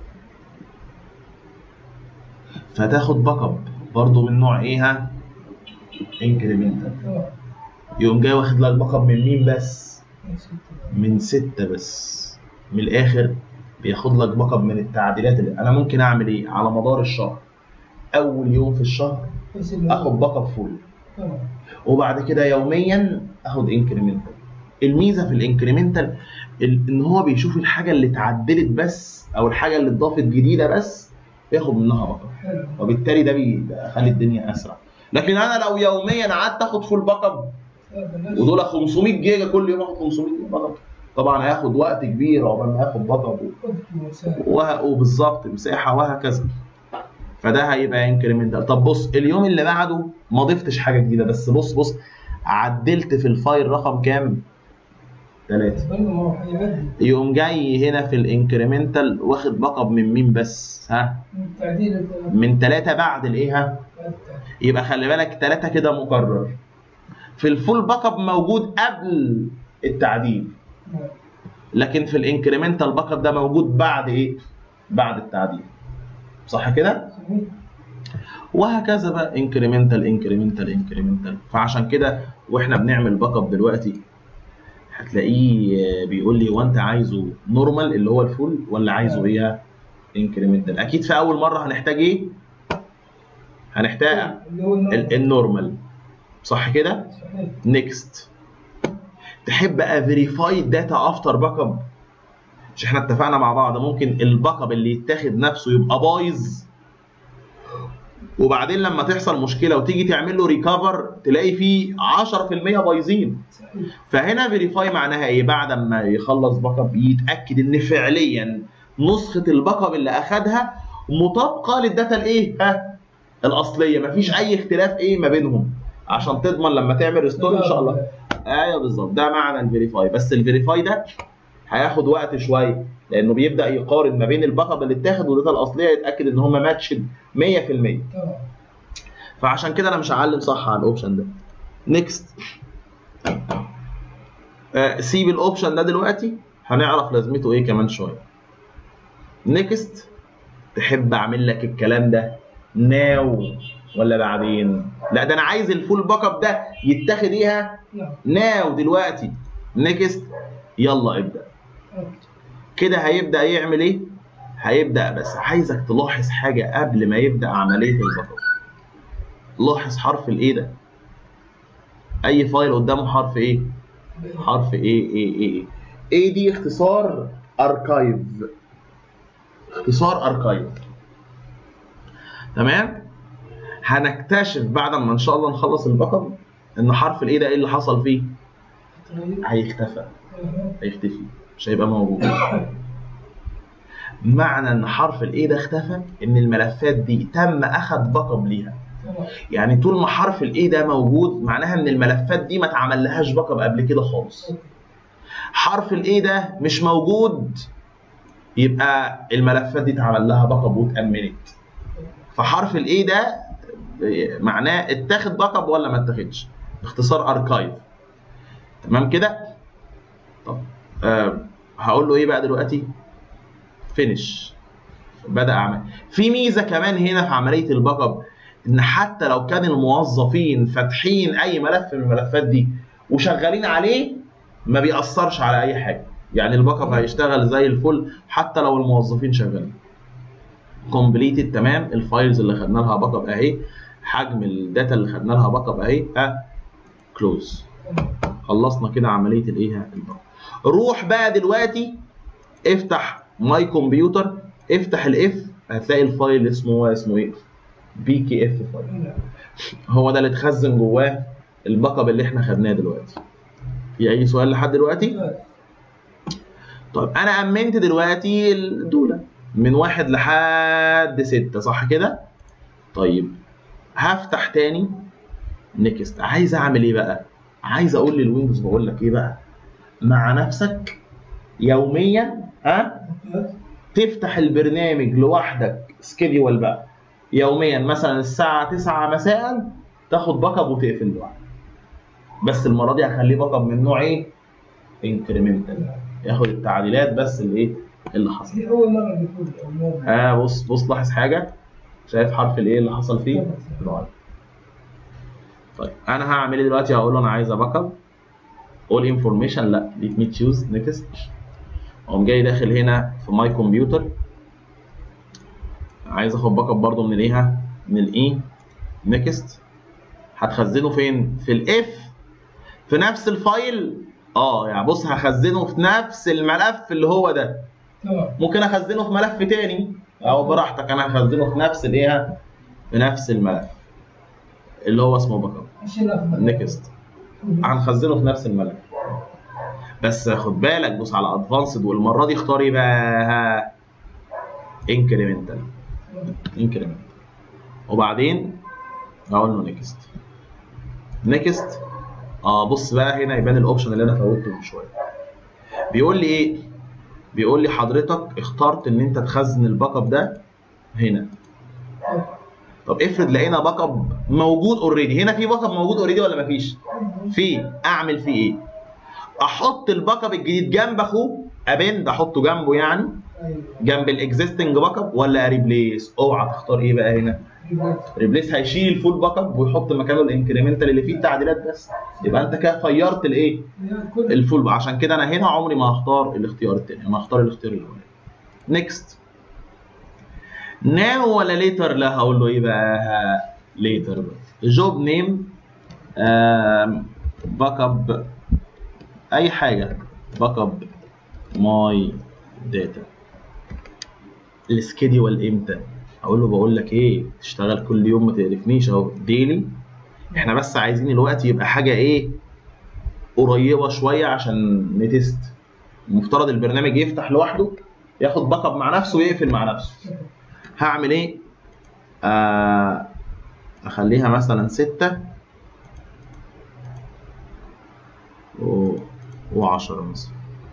[SPEAKER 1] فتاخد باك اب برضه من نوع ايه؟ انكريمنتال. يقوم جاي واخد لك باك اب من مين بس؟ من 6 بس. من الاخر بياخد لك باك اب من التعديلات اللي انا ممكن اعمل ايه على مدار الشهر. اول يوم في الشهر اخد باك اب فول، وبعد كده يوميا اخد انكريمنتال. الميزه في الانكريمنتال ان هو بيشوف الحاجه اللي اتعدلت بس، او الحاجه اللي اتضافت جديده بس بياخد منها باك اب، وبالتالي ده بيخلي الدنيا اسرع. لكن انا لو يوميا قعدت اخد فول باك اب ودول 500 جيجا كل يوم اخد 500 جيجا باك اب، طبعا هياخد وقت كبير عقبال ما اخد باك اب وبالظبط مساحه وهكذا. فده هيبقى انكريمنتال. طب بص اليوم اللي بعده ما ضفتش حاجه جديده، بس بص عدلت في الفايل رقم كام؟ 3. يقوم جاي هنا في الانكريمنتال واخد باك اب من مين بس؟ من 3 بعد الايه؟ يبقى خلي بالك 3 كده مكرر. في الفول باك اب موجود قبل التعديل، لكن في الانكريمنتال باك اب ده موجود بعد ايه؟ بعد التعديل. صح كده؟ وهكذا بقى انكريمنتال انكريمنتال انكريمنتال. فعشان كده واحنا بنعمل باك اب دلوقتي هتلاقيه بيقول لي هو انت عايزه نورمال اللي هو الفول ولا عايزه ايه؟ انكريمنتال. اكيد في اول مره هنحتاج ايه؟ هنحتاج النورمال، صح كده؟ نيكست. تحب بقى فيريفاي داتا افتر باك اب؟ مش احنا اتفقنا مع بعض ممكن الباك اب اللي يتاخد نفسه يبقى بايظ، وبعدين لما تحصل مشكله وتيجي تعمل له ريكفر تلاقي فيه 10% بايظين. فهنا فيريفاي معناها ايه؟ بعد ما يخلص باك اب يتاكد ان فعليا نسخه الباك اب اللي اخدها مطابقه للداتا الايه؟ الاصليه، مفيش اي اختلاف ايه ما بينهم، عشان تضمن لما تعمل ريستور ان شاء الله. ايوه بالظبط، ده معنى الفيريفاي. بس الفيريفاي ده هياخد وقت شويه، لانه بيبدا يقارن ما بين الباك اب اللي اتاخد والداتا الاصليه، يتاكد ان هم ماتشد 100%. فعشان كده انا مش هعلم صح على الاوبشن ده. نيكست. سيب الاوبشن ده دلوقتي، هنعرف لازمته ايه كمان شويه. نيكست. تحب اعمل لك الكلام ده ناو ولا بعدين؟ لا ده انا عايز الفول باك اب ده يتاخد ايه؟ ناو دلوقتي. نيكست. يلا ابدا. كده هيبدا يعمل ايه؟ هيبدا، بس عايزك تلاحظ حاجه قبل ما يبدا عمليه الباك اب. لاحظ حرف الايه ده. اي فايل قدامه حرف ايه؟ حرف ايه دي اختصار اركايف. اختصار اركايف. تمام؟ هنكتشف بعد ما ان شاء الله نخلص الباك اب ان حرف الايه ده ايه اللي حصل فيه؟ هيختفي، مش هيبقى موجود. معنى ان حرف الايه ده اختفى ان الملفات دي تم اخذ باك اب ليها. يعني طول ما حرف الايه ده موجود معناها ان الملفات دي ما اتعمل لهاش باك اب قبل كده خالص. حرف الايه ده مش موجود يبقى الملفات دي اتعمل لها باك اب واتامنت. فحرف الايه ده معناه اتاخد باك اب ولا ما اتاخدش. اختصار اركايف. تمام كده؟ طب هقول له ايه بقى دلوقتي؟ فينيش. بدا اعمل. في ميزه كمان هنا في عمليه الباك اب، ان حتى لو كان الموظفين فاتحين اي ملف من الملفات دي وشغالين عليه ما بيأثرش على اي حاجه. يعني الباك اب هيشتغل زي الفل حتى لو الموظفين شغالين. كومبليتد. تمام. الفايلز اللي خدنا لها باك اب اهي، حجم الداتا اللي خدنا لها باك اب اهي. كلوز. خلصنا كده عمليه الايه؟ الباك اب. روح بقى دلوقتي افتح ماي كمبيوتر، افتح الاف، هتلاقي الفايل اسمه ايه؟ BKF فايل. هو ده اللي اتخزن جواه الباك اب اللي احنا خدناه دلوقتي. في اي سؤال لحد دلوقتي؟ طيب انا امنت دلوقتي دول من 1 لحد 6 صح كده؟ طيب هفتح تاني نيكست. عايز اعمل ايه بقى؟ عايز اقول للويندوز بقول لك ايه بقى؟ مع نفسك يوميا تفتح البرنامج لوحدك، سكيدول بقى يوميا مثلا الساعه 9 مساء تاخد باك اب وتقفل لوحدك. بس المره دي هخليه باك اب من نوع ايه؟ انكريمنتال، ياخد التعديلات بس اللي حصل.
[SPEAKER 2] دي اول مره بيكون
[SPEAKER 1] بص لاحظ حاجه. شايف حرف الايه اللي حصل فيه؟ طيب انا هعمل ايه دلوقتي؟ هقول له انا عايز باك اب اول انفورميشن. لا ليت مي تشوز نيكست. اقوم جاي داخل هنا في ماي كمبيوتر، عايز اخد باك اب برضه من الايه؟ من الايه؟ نيكست. هتخزنه فين؟ في الاف، في نفس الفايل. يعني بص هخزنه في نفس الملف اللي هو ده. ممكن اخزنه في ملف تاني او براحتك، انا هخزنه في نفس الايه؟ في نفس الملف اللي هو اسمه باك اب. نيكست. هنخزنه في نفس الملف. بس خد بالك، بص على ادفانسد، والمره دي اختار ايه بقى؟ انكريمنتال. وبعدين اقول له نيكست. نيكست. بص بقى هنا يبان الاوبشن اللي انا فوتته من شويه. بيقول لي ايه؟ بيقول لي حضرتك اخترت ان انت تخزن الباك اب ده هنا. طب افرض لقينا باك اب موجود اوريدي، هنا في باك اب موجود اوريدي ولا مفيش؟ في. اعمل فيه ايه؟ احط الباك اب الجديد جنب اخوه، ابند احطه جنبه يعني جنب الاكزيستنج باك اب، ولا ريبليس؟ اوعى تختار ايه بقى هنا؟ ريبليس. هيشيل الفول باك اب ويحط مكانه الانكريمنتال اللي فيه التعديلات بس. يبقى انت كده خيرت الايه؟ الفول. عشان كده انا هنا عمري ما هختار الاختيار الثاني، انا هختار الاختيار الاولاني. نيكست. ناو ولا ليتر؟ لا هقول له ايه بقى؟ ليتر بقى. جوب نيم باك اب اي حاجه، باك اب ماي داتا. السكيدول امتى؟ اقول له بقول لك ايه، تشتغل كل يوم ما تقرفنيش اهو ديلي. احنا بس عايزين الوقت يبقى حاجه ايه، قريبه شويه عشان نتست. المفترض البرنامج يفتح لوحده، ياخد باك اب مع نفسه ويقفل مع نفسه. هعمل ايه؟ اخليها مثلا 6 و10 مثلا.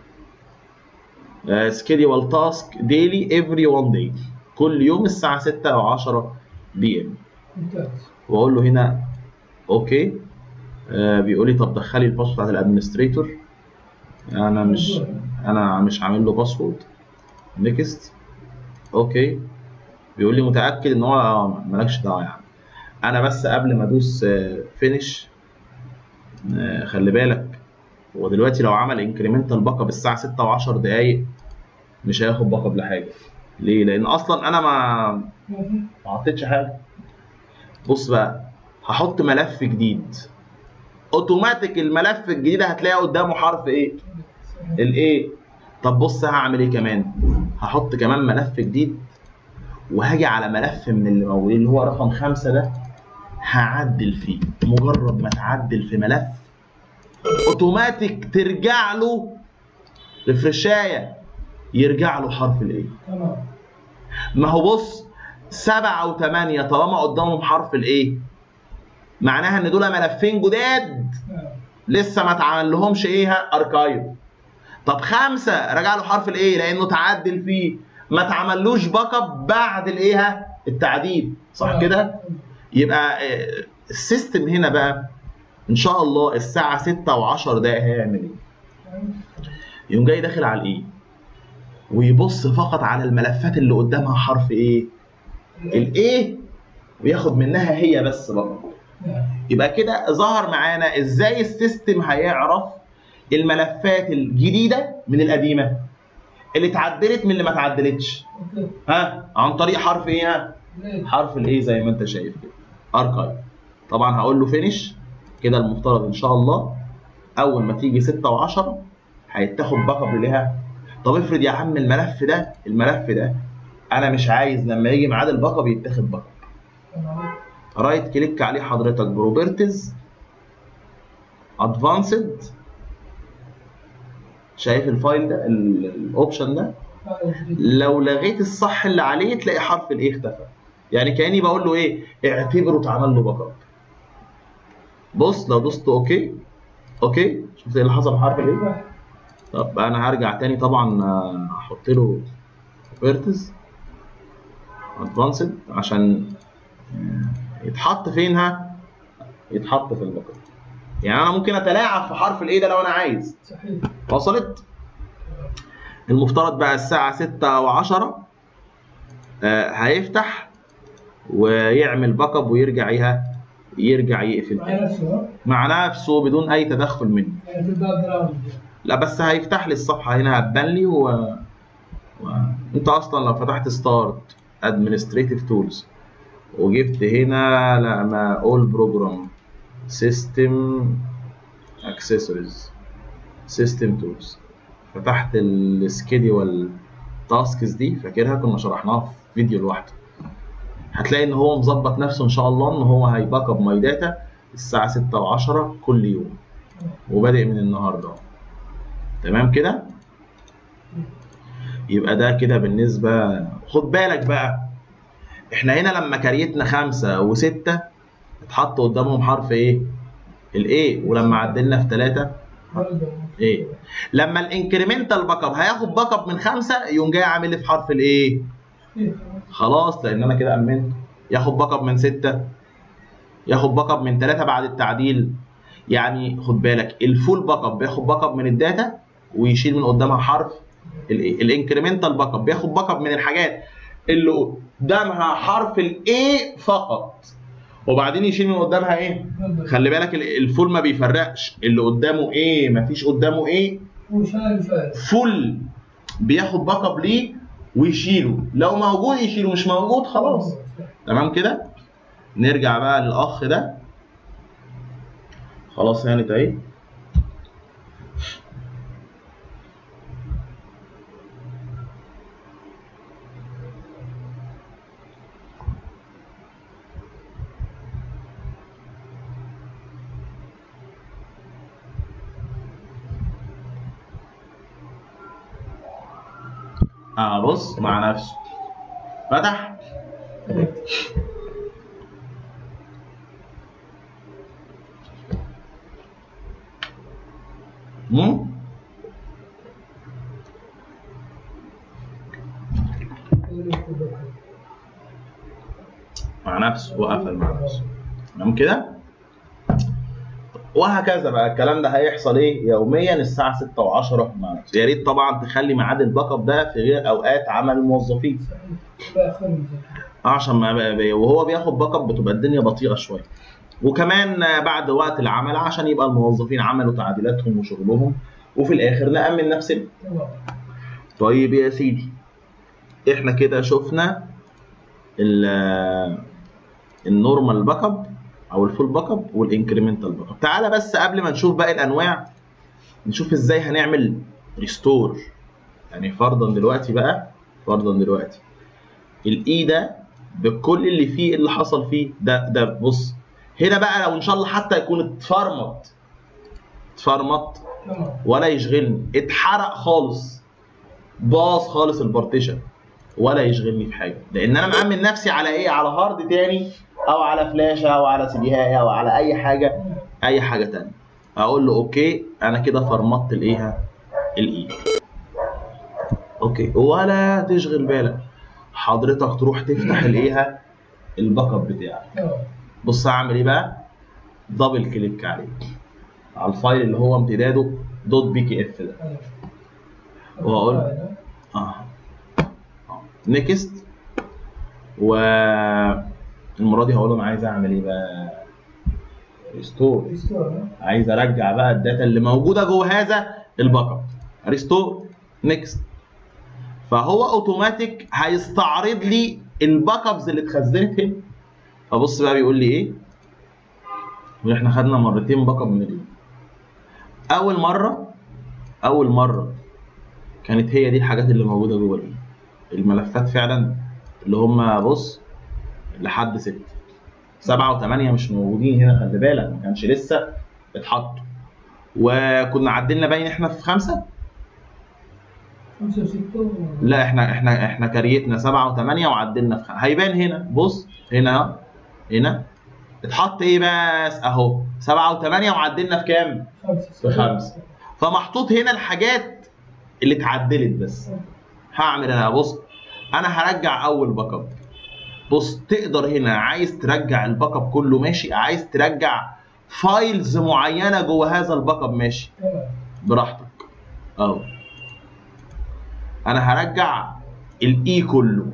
[SPEAKER 1] schedule task daily every one day، كل يوم الساعة 6 أو 10 بي ام. وأقول له هنا أوكي. بيقول لي طب دخلي الباسورد بتاعت الأدمنستريتور. أنا مش عامل له باسورد. نيكست. أوكي. بيقول لي متأكد إن هو مالكش دعوة يعني. أنا بس قبل ما أدوس فينش، خلي بالك هو دلوقتي لو عمل انكريمنتال باك اب الساعة 6 و10 دقايق مش هياخد باك اب لحاجة. ليه؟ لأن أصلا أنا ما حطيتش حاجة. بص بقى، هحط ملف جديد اوتوماتيك. الملف الجديد هتلاقي قدامه حرف ايه؟ الايه. طب بص هعمل ايه كمان؟ هحط كمان ملف جديد، وهاجي على ملف من اللي موجودين اللي هو رقم 5 ده، هعدل فيه. مجرد ما تعدل في ملف اوتوماتيك ترجع له ريفرشايه، يرجع له حرف الايه. ما هو بص 7 و8 طالما قدامهم حرف الايه، معناها ان دول ملفين جداد لسه ما اتعمل لهمش ايه اركايف. طب 5 رجع له حرف الايه لانه تعدل فيه، ما اتعملوش باك اب بعد الايه التعديل، صح كده؟ يبقى السيستم هنا بقى ان شاء الله الساعه 6 و10 دقائق هيعمل ايه؟ يقوم جاي داخل على الايه ويبص فقط على الملفات اللي قدامها حرف ايه؟ الايه، وياخد منها هي بس بقى. يبقى كده ظهر معانا ازاي السيستم هيعرف الملفات الجديده من القديمه، اللي اتعدلت من اللي ما اتعدلتش. عن طريق حرف ايه؟ حرف الايه زي ما انت شايف كده، اركايف. طبعا هقول له فينش كده. المفترض ان شاء الله اول ما تيجي 6 و10 هيتاخد باك اب ليها. طب افرض يا عم الملف ده انا مش عايز لما يجي ميعاد الباك اب يتاخد باك اب. رايت كليك عليه حضرتك، بروبرتيز، ادفانسد. شايف الفايل ده الاوبشن ده؟ لو لغيت الصح اللي عليه تلاقي حرف الايه اختفى. يعني كاني بقول له ايه؟ اعتبره اتعمل له باك اب. بص لو دوست اوكي شفت ايه اللي حصل بحرف الايه؟ طب انا هرجع تاني طبعا احط له بروبرتيز ادفانسد عشان يتحط فينها؟ يتحط في الباك اب. يعني انا ممكن اتلاعب في حرف الايه ده لو انا عايز.
[SPEAKER 2] صحيح.
[SPEAKER 1] وصلت؟ المفترض بقى الساعة 6 و10 هيفتح ويعمل باك اب ويرجع يقفل مع نفسه بدون اي تدخل مني. لا بس هيفتح لي الصفحة هنا، هتبان لي انت اصلا لو فتحت ستارت ادمنستريتيف تولز وجبت هنا ما اول بروجرام سيستم اكسسوارز سيستم تولز، فتحت السكيدول تاسكس دي، فاكرها كنا شرحناها في فيديو لوحده، هتلاقي ان هو مظبط نفسه ان شاء الله ان هو هيباك اب ماي داتا الساعه 6 و10 كل يوم، وبادئ من النهارده. تمام كده؟ يبقى ده كده بالنسبه. خد بالك بقى، احنا هنا لما كريتنا 5 و6 اتحط قدامهم حرف ايه؟ الايه، ولما عدلنا في 3 ايه. لما الانكريمنتال باك اب هياخد باك اب من 5 يقوم جاي عامل لي في حرف الايه؟ خلاص، لان انا كده امنت. ياخد باك اب من 6، ياخد باك اب من 3 بعد التعديل. يعني خد بالك الفول باك اب بياخد باك اب من الداتا ويشيل من قدامها حرف الايه. الانكريمنتال باك اب بياخد باك اب من الحاجات اللي قدامها حرف الايه فقط، وبعدين يشيل من قدامها ايه. خلي بالك الفول ما بيفرقش اللي قدامه ايه، ما فيش قدامه ايه. فول بياخد باك اب ليه ويشيله، لو موجود يشيله، مش موجود خلاص. تمام كده؟ نرجع بقى للاخ ده. خلاص هانت اهي. بص مع نفسه فتح. مع نفسه وقفل مع نفسه. تمام كده؟ وهكذا بقى الكلام ده هيحصل ايه؟ يوميا الساعة 6 و10 مع نفسه. يا ريت طبعا تخلي ميعاد الباك اب ده في غير اوقات عمل الموظفين. عشان ما وهو بياخد باك اب بتبقى الدنيا بطيئة شوية. وكمان بعد وقت العمل عشان يبقى الموظفين عملوا تعديلاتهم وشغلهم وفي الاخر نأمن نفسنا. طيب يا سيدي احنا كده شفنا النورمال باك اب او الفول باك اب والانكريمنتال باك اب. تعالى بس قبل ما نشوف باقي الانواع نشوف ازاي هنعمل ريستور. يعني فرضا دلوقتي الاي ده بكل اللي فيه اللي حصل فيه ده بص هنا بقى لو ان شاء الله حتى يكون اتفرمط ولا يشغلني، اتحرق خالص، باظ خالص البارتيشن ولا يشغلني في حاجه، لان انا مأمن نفسي على ايه؟ على هارد تاني او على فلاشه او على سيديهايه او على اي حاجه تانيه. اقول له اوكي انا كده فرمطت الايه؟ الاي. اوكي ولا تشغل بالك حضرتك تروح تفتح الايه؟ الباك اب بتاعك. بص هعمل ايه بقى؟ دبل كليك عليه على الفايل اللي هو امتداده .bkf ده واقول نيكست. والمره دي هقول له انا عايز اعمل ايه بقى؟ ريستور. عايز ارجع بقى الداتا اللي موجوده جوه هذا الباك اب. ريستور نيكست. فهو اوتوماتيك هيستعرض لي الباك ابز اللي اتخزنت هنا. فبص بقى بيقول لي ايه؟ واحنا خدنا مرتين باك اب من اليوم. اول مره كانت هي دي الحاجات اللي موجوده جوه الملفات فعلا اللي هم بص لحد 6 7 و8 مش موجودين هنا، خلي بالك ما كانش لسه اتحطوا. وكنا عدلنا باين احنا في 5
[SPEAKER 2] و6.
[SPEAKER 1] لا احنا كريتنا 7 و8 وعدلنا في 5. هيبان هنا بص هنا اتحط ايه بس اهو 7 و8 وعدلنا في كام؟ في 5. فمحطوط هنا الحاجات اللي اتعدلت بس. هعمل انا بص انا هرجع اول باك اب. بص تقدر هنا عايز ترجع الباك اب كله ماشي، عايز ترجع فايلز معينه جوه هذا الباك اب ماشي براحتك. اهو انا هرجع الاي كله.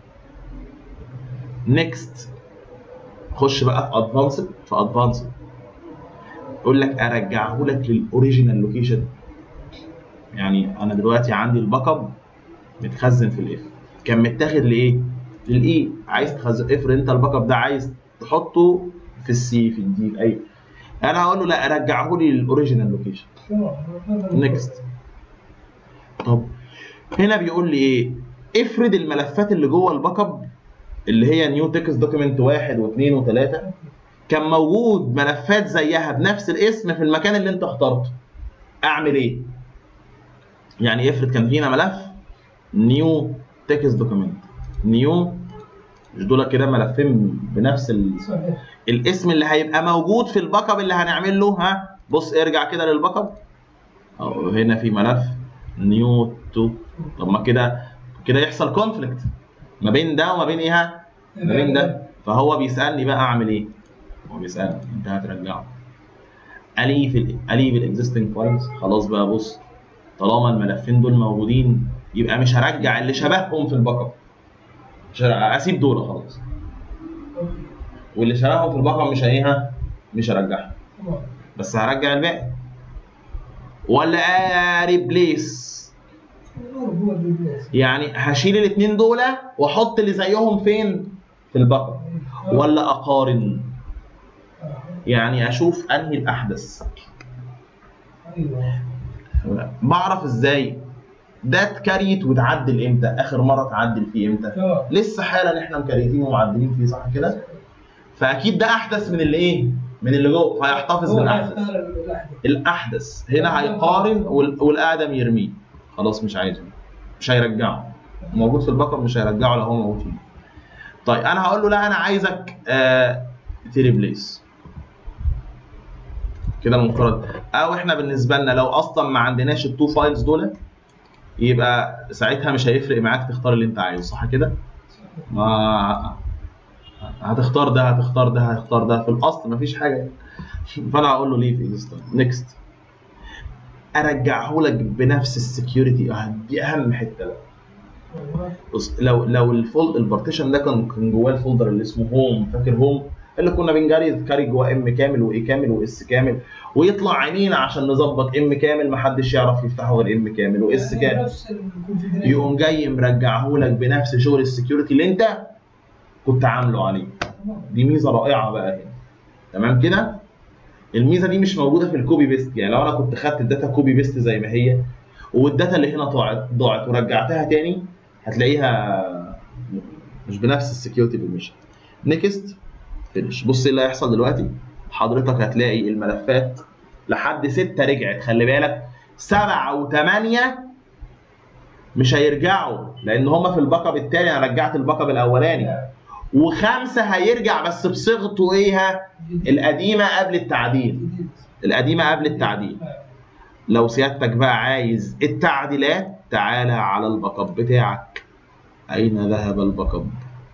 [SPEAKER 1] نيكست. خش بقى في ادفانسد يقول لك ارجعه لك للاوريجينال لوكيشن. يعني انا دلوقتي عندي الباك اب متخزن في الاف، كان متاخد لايه؟ للاي. عايز تخزن افرض انت الباك اب ده عايز تحطه في السي في الدي في اي، انا هقول له لا رجعه لي للاوريجينال لوكيشن. نيكست. طب هنا بيقول لي ايه؟ افرض الملفات اللي جوه الباك اب اللي هي نيو تكست دوكيمنت 1 و2 و3 كان موجود ملفات زيها بنفس الاسم في المكان اللي انت اخترته. اعمل ايه؟ يعني افرض كان فينا ملف نيو تكست دوكيمنت نيو، مش دول كده ملفين بنفس الاسم اللي هيبقى موجود في الباك اب اللي هنعمل له. بص ارجع كده للباك اب اهو هنا في ملف نيو 2. طب ما كده يحصل كونفليكت ما بين ده وما بين ايه؟ ما بين ده. فهو بيسالني بقى اعمل ايه؟ هو بيسالني انت هترجعه اليف الاكزيستنج فايلز. خلاص بقى بص طالما الملفين دول موجودين يبقى مش هرجع اللي شبههم في الباك اب، مش اسيب دول خلاص، واللي شبههم في الباك اب مش هرجعهم، بس هرجع الباقي. ولا ريبليس، يعني هشيل الاثنين دول واحط اللي زيهم فين؟ في الباك اب. ولا اقارن، يعني اشوف انهي الاحدث. بعرف ازاي ده اتكريت واتعدل امتى؟ اخر مره اتعدل فيه امتى؟ لسه حالا احنا مكريتين ومعدلين فيه، صح كده؟ فاكيد ده احدث من اللي ايه؟ من اللي جوه، فهيحتفظ بالاحدث. الاحدث هنا هيقارن والاقدم يرميه، خلاص مش عايزه، مش هيرجعه. موجود في الباك اب مش هيرجعه لو هو موجود فيه. طيب انا هقول له لا انا عايزك تريبليس كده المفترض، او احنا بالنسبه لنا لو اصلا ما عندناش التو فايلز دول يبقى ساعتها مش هيفرق معاك تختار اللي انت عايزه، صح كده؟ ما هتختار ده هتختار ده هتختار ده، في الاصل مفيش حاجه. فانا هقول له ليف اكزيستنج نيكست، ارجعه لك بنفس السكيورتي. دي اهم حته بقى. بص لو البارتيشن ده كان جواه الفولدر اللي اسمه هوم، فاكر هوم اللي كنا بنكاري جواه ام كامل واي كامل واس كامل، ويطلع عينينا عشان نظبط ام كامل محدش يعرف يفتحه غير ام كامل واس كامل، يقوم جاي مرجعه لك بنفس شغل السكيورتي اللي انت كنت عامله عليه. دي ميزه رائعه بقى هنا، تمام كده؟ الميزه دي مش موجوده في الكوبي بيست، يعني لو انا كنت خدت الداتا كوبي بيست زي ما هي والداتا اللي هنا ضاعت ورجعتها تاني هتلاقيها مش بنفس السكيورتي بيرميشن. نيكست فينش. بص ايه اللي هيحصل دلوقتي. حضرتك هتلاقي الملفات لحد 6 رجعت، خلي بالك 7 و8 مش هيرجعوا لان هما في الباك اب الثاني، انا رجعت الباك اب الاولاني، و5 هيرجع بس بصيغته ايه؟ القديمه قبل التعديل. القديمه قبل التعديل. لو سيادتك بقى عايز التعديلات تعالى على الباك اب بتاعك. اين ذهب الباك اب؟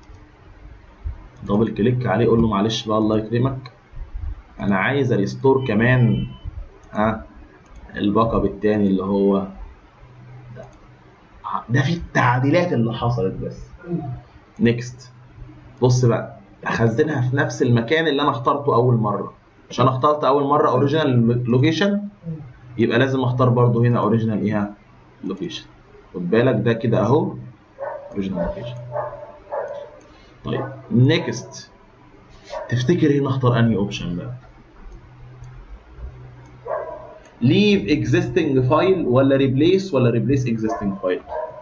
[SPEAKER 1] دبل كليك عليه قول له معلش بقى الله يكرمك انا عايز ريستور كمان الباك اب الثاني اللي هو ده فيه التعديلات اللي حصلت بس. نيكست. بص بقى اخزنها في نفس المكان اللي انا اخترته اول مره، مش انا اخترت اول مره اوريجينال لوكيشن يبقى لازم اختار برضو هنا اوريجينال ايه لوكيشن. خد بالك ده كده اهو اوريجينال لوكيشن. طيب نيكست. تفتكر هنا اختار انهي اوبشن بقى؟ ليف اكزيستنج فايل ولا ريبليس ولا ريبليس اكزيستنج فايل؟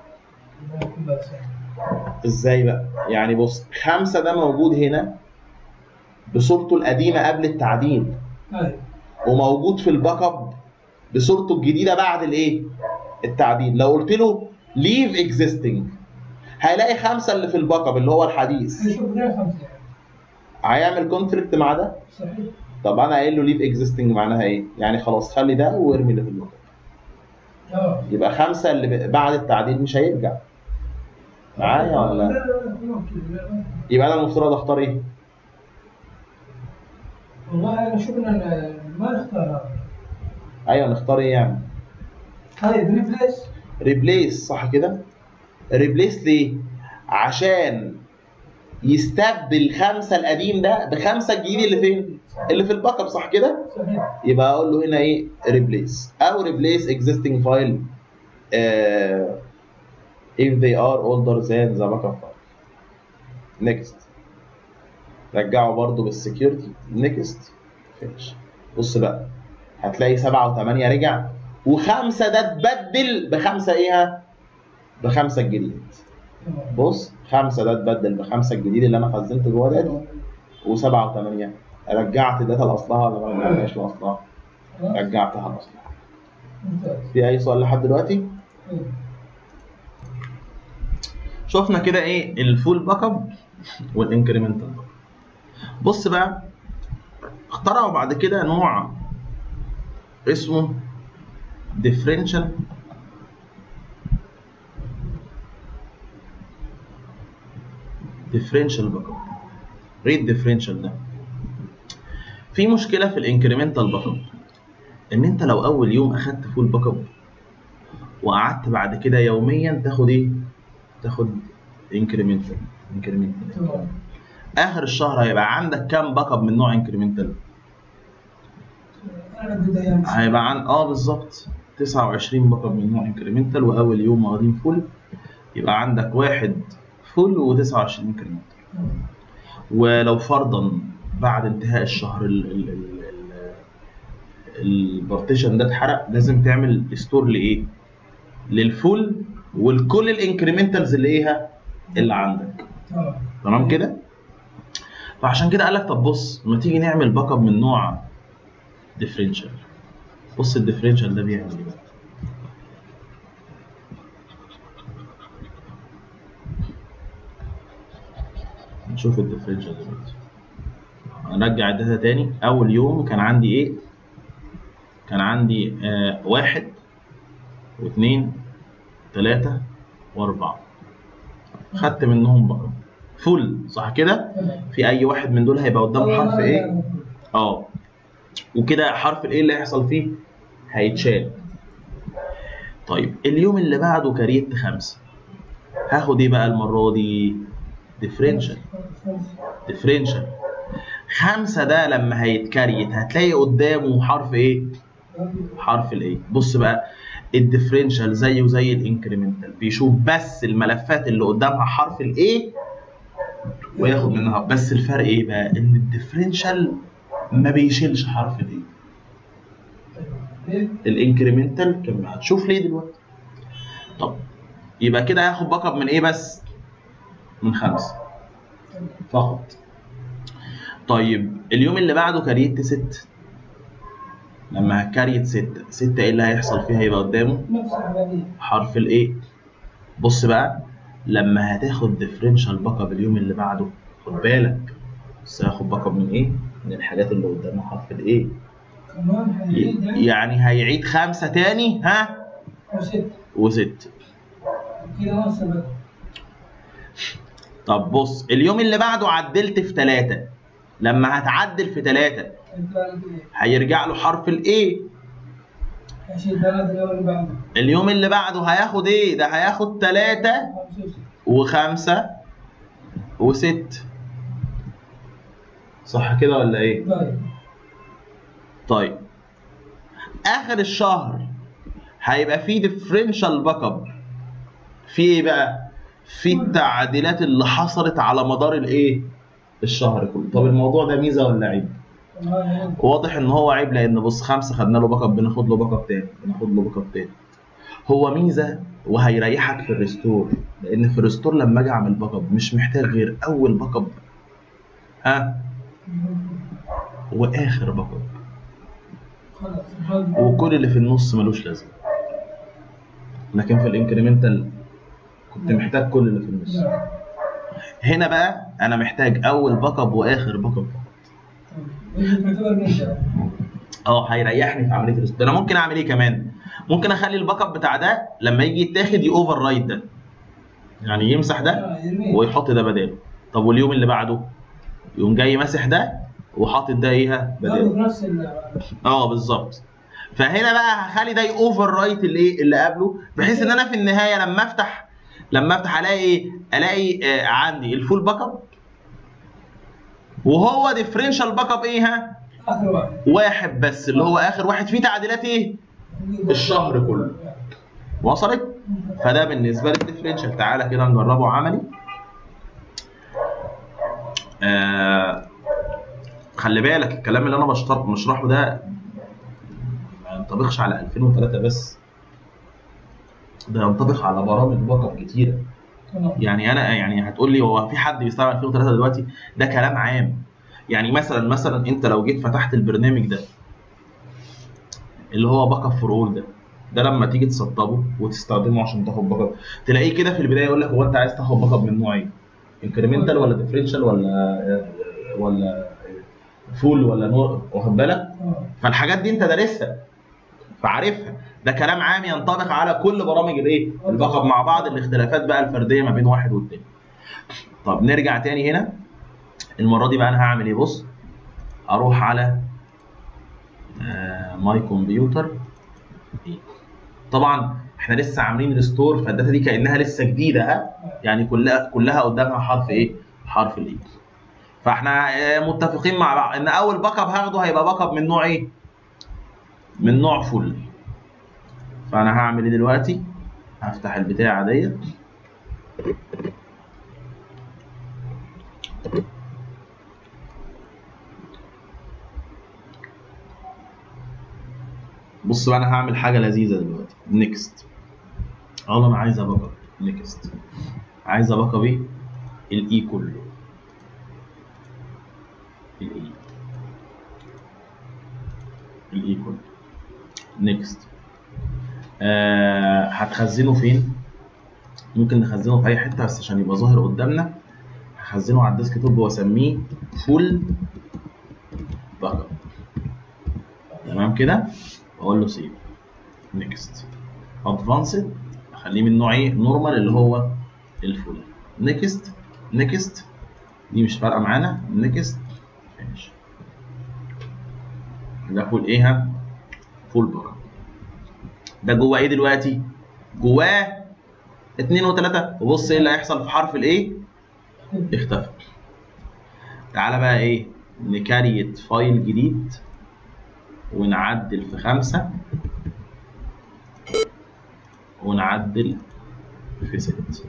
[SPEAKER 1] ازاي بقى؟ يعني بص 5 ده موجود هنا بصورته القديمه قبل التعديل، وموجود في الباك اب بصورته الجديده بعد الايه؟ التعديل. لو قلت له ليف اكزيستنج هيلاقي 5 اللي في الباك اب اللي هو الحديث هيعمل كونفليكت مع ده.
[SPEAKER 2] صحيح.
[SPEAKER 1] طب انا قايل له ليف اكزيستنج معناها ايه؟ يعني خلاص خلي ده وارمي اللي في الباك اب. يبقى 5 اللي بعد التعديل مش هيرجع معايا ولا لا؟ يبقى انا المفترض اختار ايه؟
[SPEAKER 2] والله انا اشوف ان ما نختار هذا.
[SPEAKER 1] ايوه نختار ايه يعني؟
[SPEAKER 2] طيب ريبليس.
[SPEAKER 1] ريبليس صح كده؟ ريبليس ليه؟ عشان يستبدل 5 القديم ده ب5 الجديد اللي فين؟ اللي في الباك اب صح كده؟
[SPEAKER 2] صحيح.
[SPEAKER 1] يبقى اقول له هنا ايه؟ ريبليس او ريبليس existing file if they are older than the backup file. next. رجعه برضو بالسكيورتي. next. finish. بص بقى هتلاقي 7 و8 رجع و5 ده اتبدل ب5 ايه؟ ب5 الجديد. بص 5 ده اتبدل ب5 الجديد اللي انا خزنته جوه داتا، و7 و8 رجعت الداتا لاصلها ولا ما رجعتهاش لاصلها؟ رجعتها لاصلها. في اي سؤال لحد دلوقتي؟ شفنا كده ايه الفول باك اب والانكريمنتال باك اب. بص بقى اخترعوا بعد كده نوع اسمه differential باك اب. ايه الديفرنشال ده؟ في مشكله في الانكريمنتال باك اب ان انت لو اول يوم اخدت فول باك اب وقعدت بعد كده يوميا تاخد ايه؟ تاخد انكريمنتال. اخر الشهر هيبقى عندك كام باك اب من نوع انكريمنتال؟ هيبقى عن بالظبط 29 باك اب من نوع انكريمنتال، واول يوم واخدين فول يبقى عندك 1 فول و29 انكريمنتال. ولو فرضا بعد انتهاء الشهر البارتيشن ده اتحرق لازم تعمل ستور لايه؟ للفول والكل الانكريمنتالز اللي ايه اللي عندك. تمام كده؟ فعشان كده قال لك طب بص ما تيجي نعمل باك اب من نوع ديفرنشال. بص الديفرنشال ده بيعمل ايه بقى؟ نشوف الديفرنشال دلوقتي. هنرجع الداتا تاني. اول يوم كان عندي ايه؟ كان عندي 1 و2 و3 و4. خدت منهم بقى فول صح كده؟ في اي واحد من دول هيبقى قدامه حرف ايه؟ وكده حرف الايه اللي هيحصل فيه؟ هيتشال. طيب اليوم اللي بعده كريت 5. هاخد ايه بقى المرة دي؟ ديفرنشال. 5 ده لما هيتكريت هتلاقي قدامه حرف ايه؟ حرف الايه. بص بقى الديفرنشال زيه زي الانكريمنتال، بيشوف بس الملفات اللي قدامها حرف الايه وياخد منها. بس الفرق ايه بقى؟ ان الديفرنشال ما بيشيلش حرف الايه. الانكريمنتال كم. هتشوف ليه دلوقتي. طب يبقى كده هاخد باك اب من ايه بس؟ من 5 فقط. طيب اليوم اللي بعده كريت 6. لما هكريت 6 ايه اللي هيحصل فيها؟ هيبقى قدامه حرف الايه. بص بقى لما هتاخد ديفرنشال باك اب اليوم اللي بعده خد بالك بس هاخد باك اب من ايه؟ من الحاجات اللي قدامها حرف الايه. يعني هيعيد 5 تاني ها؟ و6
[SPEAKER 2] كده نص بقى.
[SPEAKER 1] طب بص اليوم اللي بعده عدلت في 3. لما هتعدل في 3 هيرجع له حرف الايه. اليوم اللي بعده هياخد ايه؟ ده هياخد 3 و5 و6 صح كده ولا ايه؟ طيب اخر الشهر هيبقى فيه ديفرنشال باك اب. في ايه بقى؟ في التعديلات اللي حصلت على مدار الايه؟ الشهر كله. طب الموضوع ده ميزه ولا عيب؟ واضح ان هو عيب، لان بص 5 خدنا له باك اب، بناخد له باك اب تاني، بناخد له باك اب تاني. هو ميزه وهيريحك في الريستور، لان في الريستور لما اجي اعمل باك اب مش محتاج غير اول باك اب واخر باك اب، وكل اللي في النص ملوش لازمه. لكن في الانكريمنتال كنت محتاج كل اللي في النص. هنا بقى انا محتاج اول باك اب واخر باك اب. هيريحني في عمليه الريستور. انا ممكن اعمل ايه كمان؟ ممكن اخلي الباك اب بتاع ده لما يجي يتاخد يوفر رايت ده، يعني يمسح ده ويحط ده بداله. طب واليوم اللي بعده يقوم جاي ماسح ده وحاطط ده ايه بداله. بالظبط. فهنا بقى هخلي ده يوفر رايت الايه اللي قبله، بحيث ان انا في النهايه لما افتح الاقي عندي الفول باك اب وهو ديفرنشال باك اب ايه
[SPEAKER 2] اخر
[SPEAKER 1] واحد بس، اللي هو اخر واحد فيه تعديلات ايه؟ الشهر كله. وصلت؟ فده بالنسبه للديفرنشال. تعالى كده نجربه عملي. خلي بالك الكلام اللي انا بشرحه ده ما ينطبقش على 2003 بس، ده ينطبق على برامج باك اب كتيره. يعني انا هتقول لي هو في حد بيستعمل 2003 دلوقتي؟ ده كلام عام. يعني مثلا انت لو جيت فتحت البرنامج ده اللي هو باك اب فور اول ده لما تيجي تسطبه وتستخدمه عشان تاخد باك اب تلاقيه كده في البدايه يقول لك هو انت عايز تاخد باك اب من نوع ايه؟ انكريمنتال ولا ديفرنشال ولا فول ولا نوع، واخد بالك؟ فالحاجات دي انت دارسها فعارفها. ده كلام عام ينطبق على كل برامج الايه؟ الباك اب، مع بعض الاختلافات بقى الفرديه ما بين واحد والتاني. طب نرجع تاني هنا. المره دي بقى انا هعمل ايه؟ بص اروح على ماي كمبيوتر. طبعا احنا لسه عاملين ريستور، فالداتا دي كانها لسه جديده يعني كلها قدامها حرف ايه؟ حرف الاي. فاحنا متفقين مع بعض ان اول باك اب هاخده هيبقى باك اب من نوع ايه؟ من نوع فول. فانا هعمل ايه دلوقتي؟ هفتح البتاعه ديت بص بقى انا هعمل حاجه لذيذه دلوقتي. نيكست. انا عايز باك اب. نيكست. عايز باك اب ايه؟ الاي كله. الاي كله. نيكست. هتخزنه فين؟ ممكن نخزنه في اي حته بس عشان يبقى ظاهر قدامنا اخزنه على الديسك توب واسميه فول باك اب. تمام كده، واقول له سيف. نيكست. ادفانسد اخليه من نوع ايه؟ نورمال اللي هو الفول. نيكست. نيكست دي مش فارقه معانا. نيكست فينيش. ده فول ايه؟ فول باك اب. ده جوه ايه دلوقتي؟ جواه 2 و3. وبص ايه اللي هيحصل في حرف الايه؟ اختفى. تعالى بقى ايه؟ نكريت فايل جديد ونعدل في 5 ونعدل في 6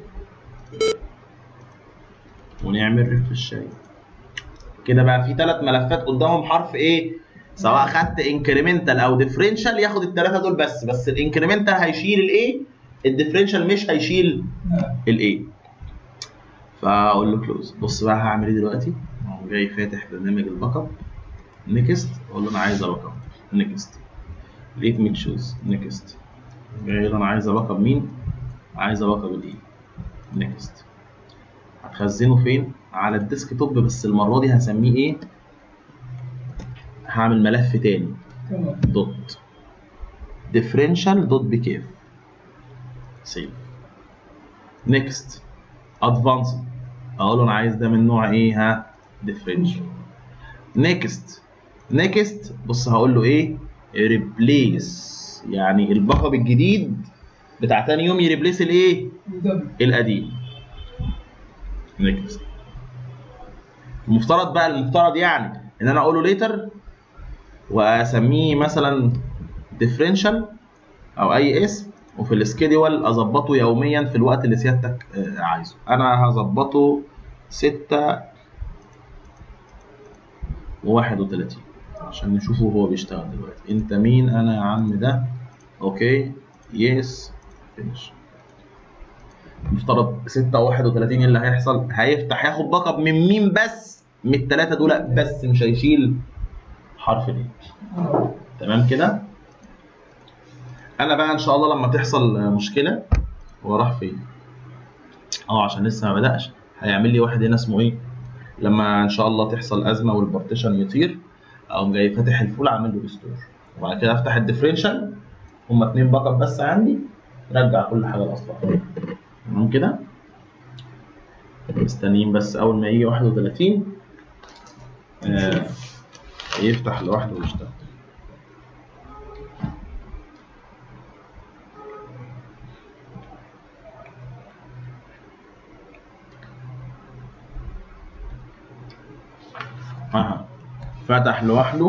[SPEAKER 1] ونعمل ريفرش. كده بقى في 3 ملفات قدامهم حرف ايه؟ سواء خدت انكريمنتال او ديفرنشال ياخد ال3 دول بس الانكريمنتال هيشيل الايه؟ الديفرنشال مش هيشيل الايه. فاقول له كلوز. بص بقى هعمل ايه دلوقتي؟ اهو جاي فاتح برنامج الباك اب. نيكست اقول له انا عايز باك اب. نيكست. ليت مي تشوز. نيكست. جاي له انا عايز باك اب مين؟ عايز باك اب الايه. نيكست. هتخزنه فين؟ على الديسك توب، بس المره دي هسميه ايه؟ هعمل ملف تاني دوت ديفرنشال دوت بكيف. سيف. نيكست. ادفانسد اقول له انا عايز ده من نوع ايه؟ ديفرنشال. نيكست. نيكست بص هقول له ايه؟ ريبليس، يعني الباك اب الجديد بتاع تاني يوم يريبليس الايه؟ القديم. نيكست. المفترض يعني ان انا اقول له ليتر واسميه مثلا ديفرنشال او اي اسم، وفي السكيدول اظبطه يوميا في الوقت اللي سيادتك عايزه. انا هظبطه 6:31 عشان نشوفه هو بيشتغل دلوقتي. انت مين؟ انا يا عم ده. اوكي يس فينيش. مفترض 6:31 اللي هيحصل؟ هيفتح ياخد باك اب من مين بس؟ من ال3 دول بس، مش هيشيل حرف الايه. تمام كده. انا بقى ان شاء الله لما تحصل مشكله. هو راح فين؟ عشان لسه ما بدأش. هيعمل لي واحد هنا اسمه ايه؟ لما ان شاء الله تحصل ازمه والبارتيشن يطير، اقوم جاي فاتح الفول عامل له ريستور، وبعد كده افتح الديفرنشال. هما 2 باك اب بس عندي، رجع كل حاجه لاصلها. تمام كده. مستنيين بس اول ما يجي 31 يفتح لوحده ويشتغل. فتح لوحده.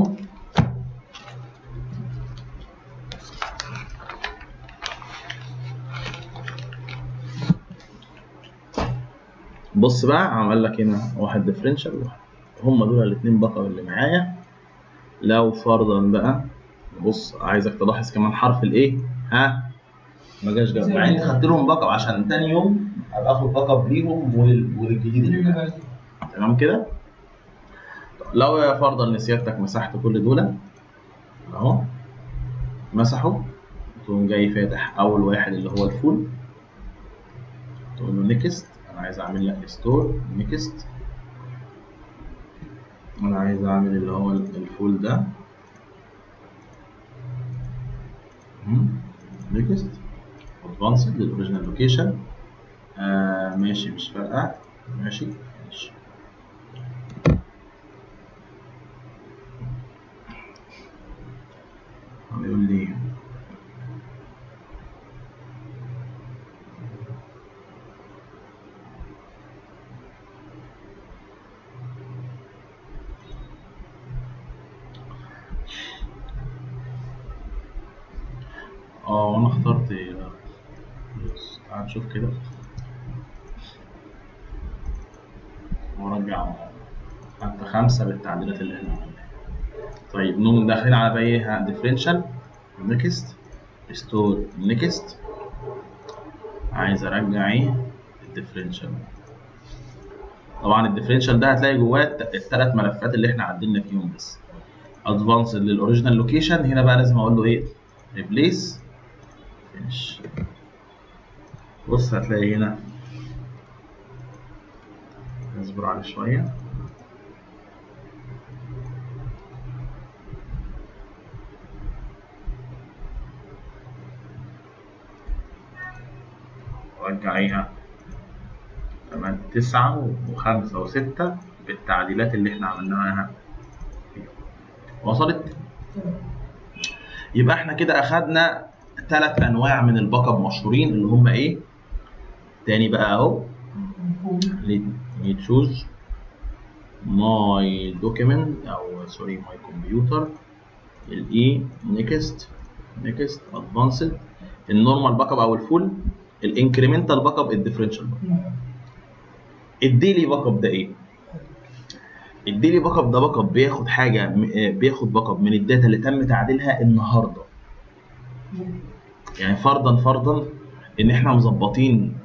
[SPEAKER 1] بص بقى عمل لك هنا واحد ديفرنشال وواحد. هم دول الاثنين باك اب اللي معايا. لو فرضا بقى بص عايزك تلاحظ كمان حرف الايه؟ ما جاش جنب، مع اني خدت لهم باك اب عشان تاني يوم هبقى اخد باك اب ليهم وللجديد اللي معايا. تمام كده. لو يا فرضا ان سيادتك مسحت كل دول اهو، مسحوا، تقوم جاي فاتح اول واحد اللي هو الفول، تقول له نيكست. انا عايز اعمل لك ستور. نيكست. انا عايز اعمل اللي هو الفول ده. نيكست. ادفانسد للاوريجينال لوكيشن. ماشي مش فارقه. ماشي. يقول لي وانا اخترت تعال نشوف كده وارجع حتى 5 بالتعديلات اللي احنا عملناها. طيب نقوم داخلين على بقى ايه؟ ديفرنشال. نيكست. ريستور. نيكست. عايز ارجع ايه؟ الديفرنشال. طبعا الديفرنشال ده هتلاقي جواه ال3 ملفات اللي احنا عدلنا فيهم بس. ادفانسد للاوريجينال لوكيشن. هنا بقى لازم اقول له ايه؟ ريبليس فينيش. بص هتلاقي هنا نصبر عليه شويه. رجعيها 8 9 و5 و6 بالتعديلات اللي احنا عملناها. وصلت؟ يبقى احنا كده اخدنا 3 انواع من الباك اب مشهورين اللي هم ايه؟ تاني بقى اهو. choose my document او سوري my computer. الاي next advanced النورمال باك اب او الفول، الانكريمنتال باك اب، الديفرنشال باك اب. الديلي باك اب ده ايه؟ الديلي باك اب ده باك اب بياخد حاجه، بياخد باك اب من الداتا اللي تم تعديلها النهارده. يعني فرضا ان احنا مظبطين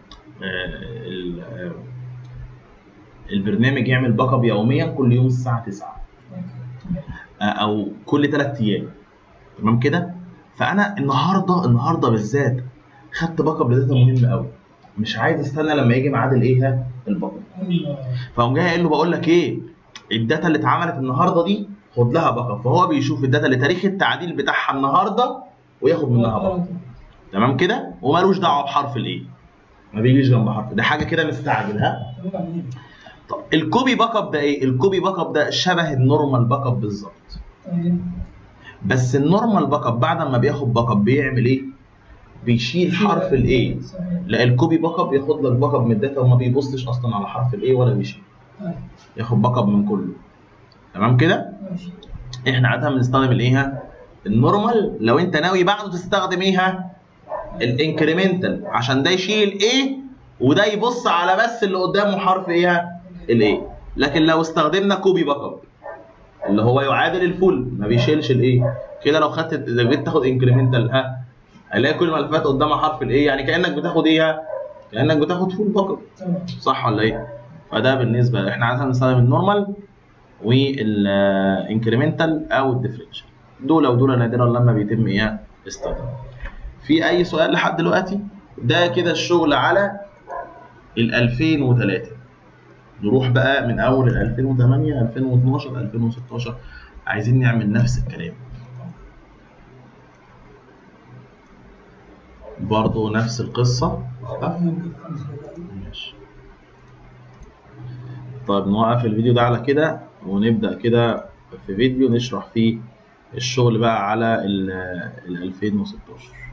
[SPEAKER 1] البرنامج يعمل باك اب يوميا كل يوم الساعه 9 او كل 3 ايام، تمام كده؟ فانا النهارده بالذات خدت باك اب لداتا مهم قوي، مش عايز استنى لما يجي ميعاد الايه الباك اب. فقوم جاي قايل له بقول لك ايه، الداتا اللي اتعملت النهارده دي خد لها باك اب. فهو بيشوف الداتا اللي تاريخ التعديل بتاعها النهارده وياخد منها باك اب، تمام كده؟ ومالوش دعوه بحرف الايه، ما بيجيش جنب حرف، ده حاجه كده مستعجل. ها طب الكوبي باك اب ده ايه؟ الكوبي باك اب ده شبه النورمال باك اب بالظبط، بس النورمال باك اب بعد ما بياخد باك اب بيعمل ايه؟ بيشيل حرف الايه. لا الكوبي باك اب ياخد لك باك اب من الداتا وما بيبصش اصلا على حرف الايه ولا بيشيل، ياخد باك اب من كله، تمام كده؟ احنا عاده بنستخدم الايه؟ النورمال. لو انت ناوي بعده تستخدم ايه؟ الانكريمنتال، عشان ده يشيل ايه وده يبص على بس اللي قدامه حرف ايه؟ الايه. لكن لو استخدمنا كوبي باك اب اللي هو يعادل الفول ما بيشيلش الايه كده. لو خدت اذا جيت تاخد انكريمنتال هلاقي كل الملفات قدامها حرف الايه، يعني كانك بتاخد ايه؟ كانك بتاخد فول باك اب، صح ولا ايه؟ فده بالنسبه احنا عاده بنستخدم النورمال والانكريمنتال او الديفرنشال، دول ودول نادرا لما بيتم ايه استخدامهم. في اي سؤال لحد دلوقتي؟ ده كده الشغل على ال 2003. نروح بقى من اول ال 2008 2012 2016 عايزين نعمل نفس الكلام برضه نفس القصه. ماشي. طيب نوقف الفيديو ده على كده ونبدا كده في فيديو نشرح فيه الشغل بقى على ال 2016.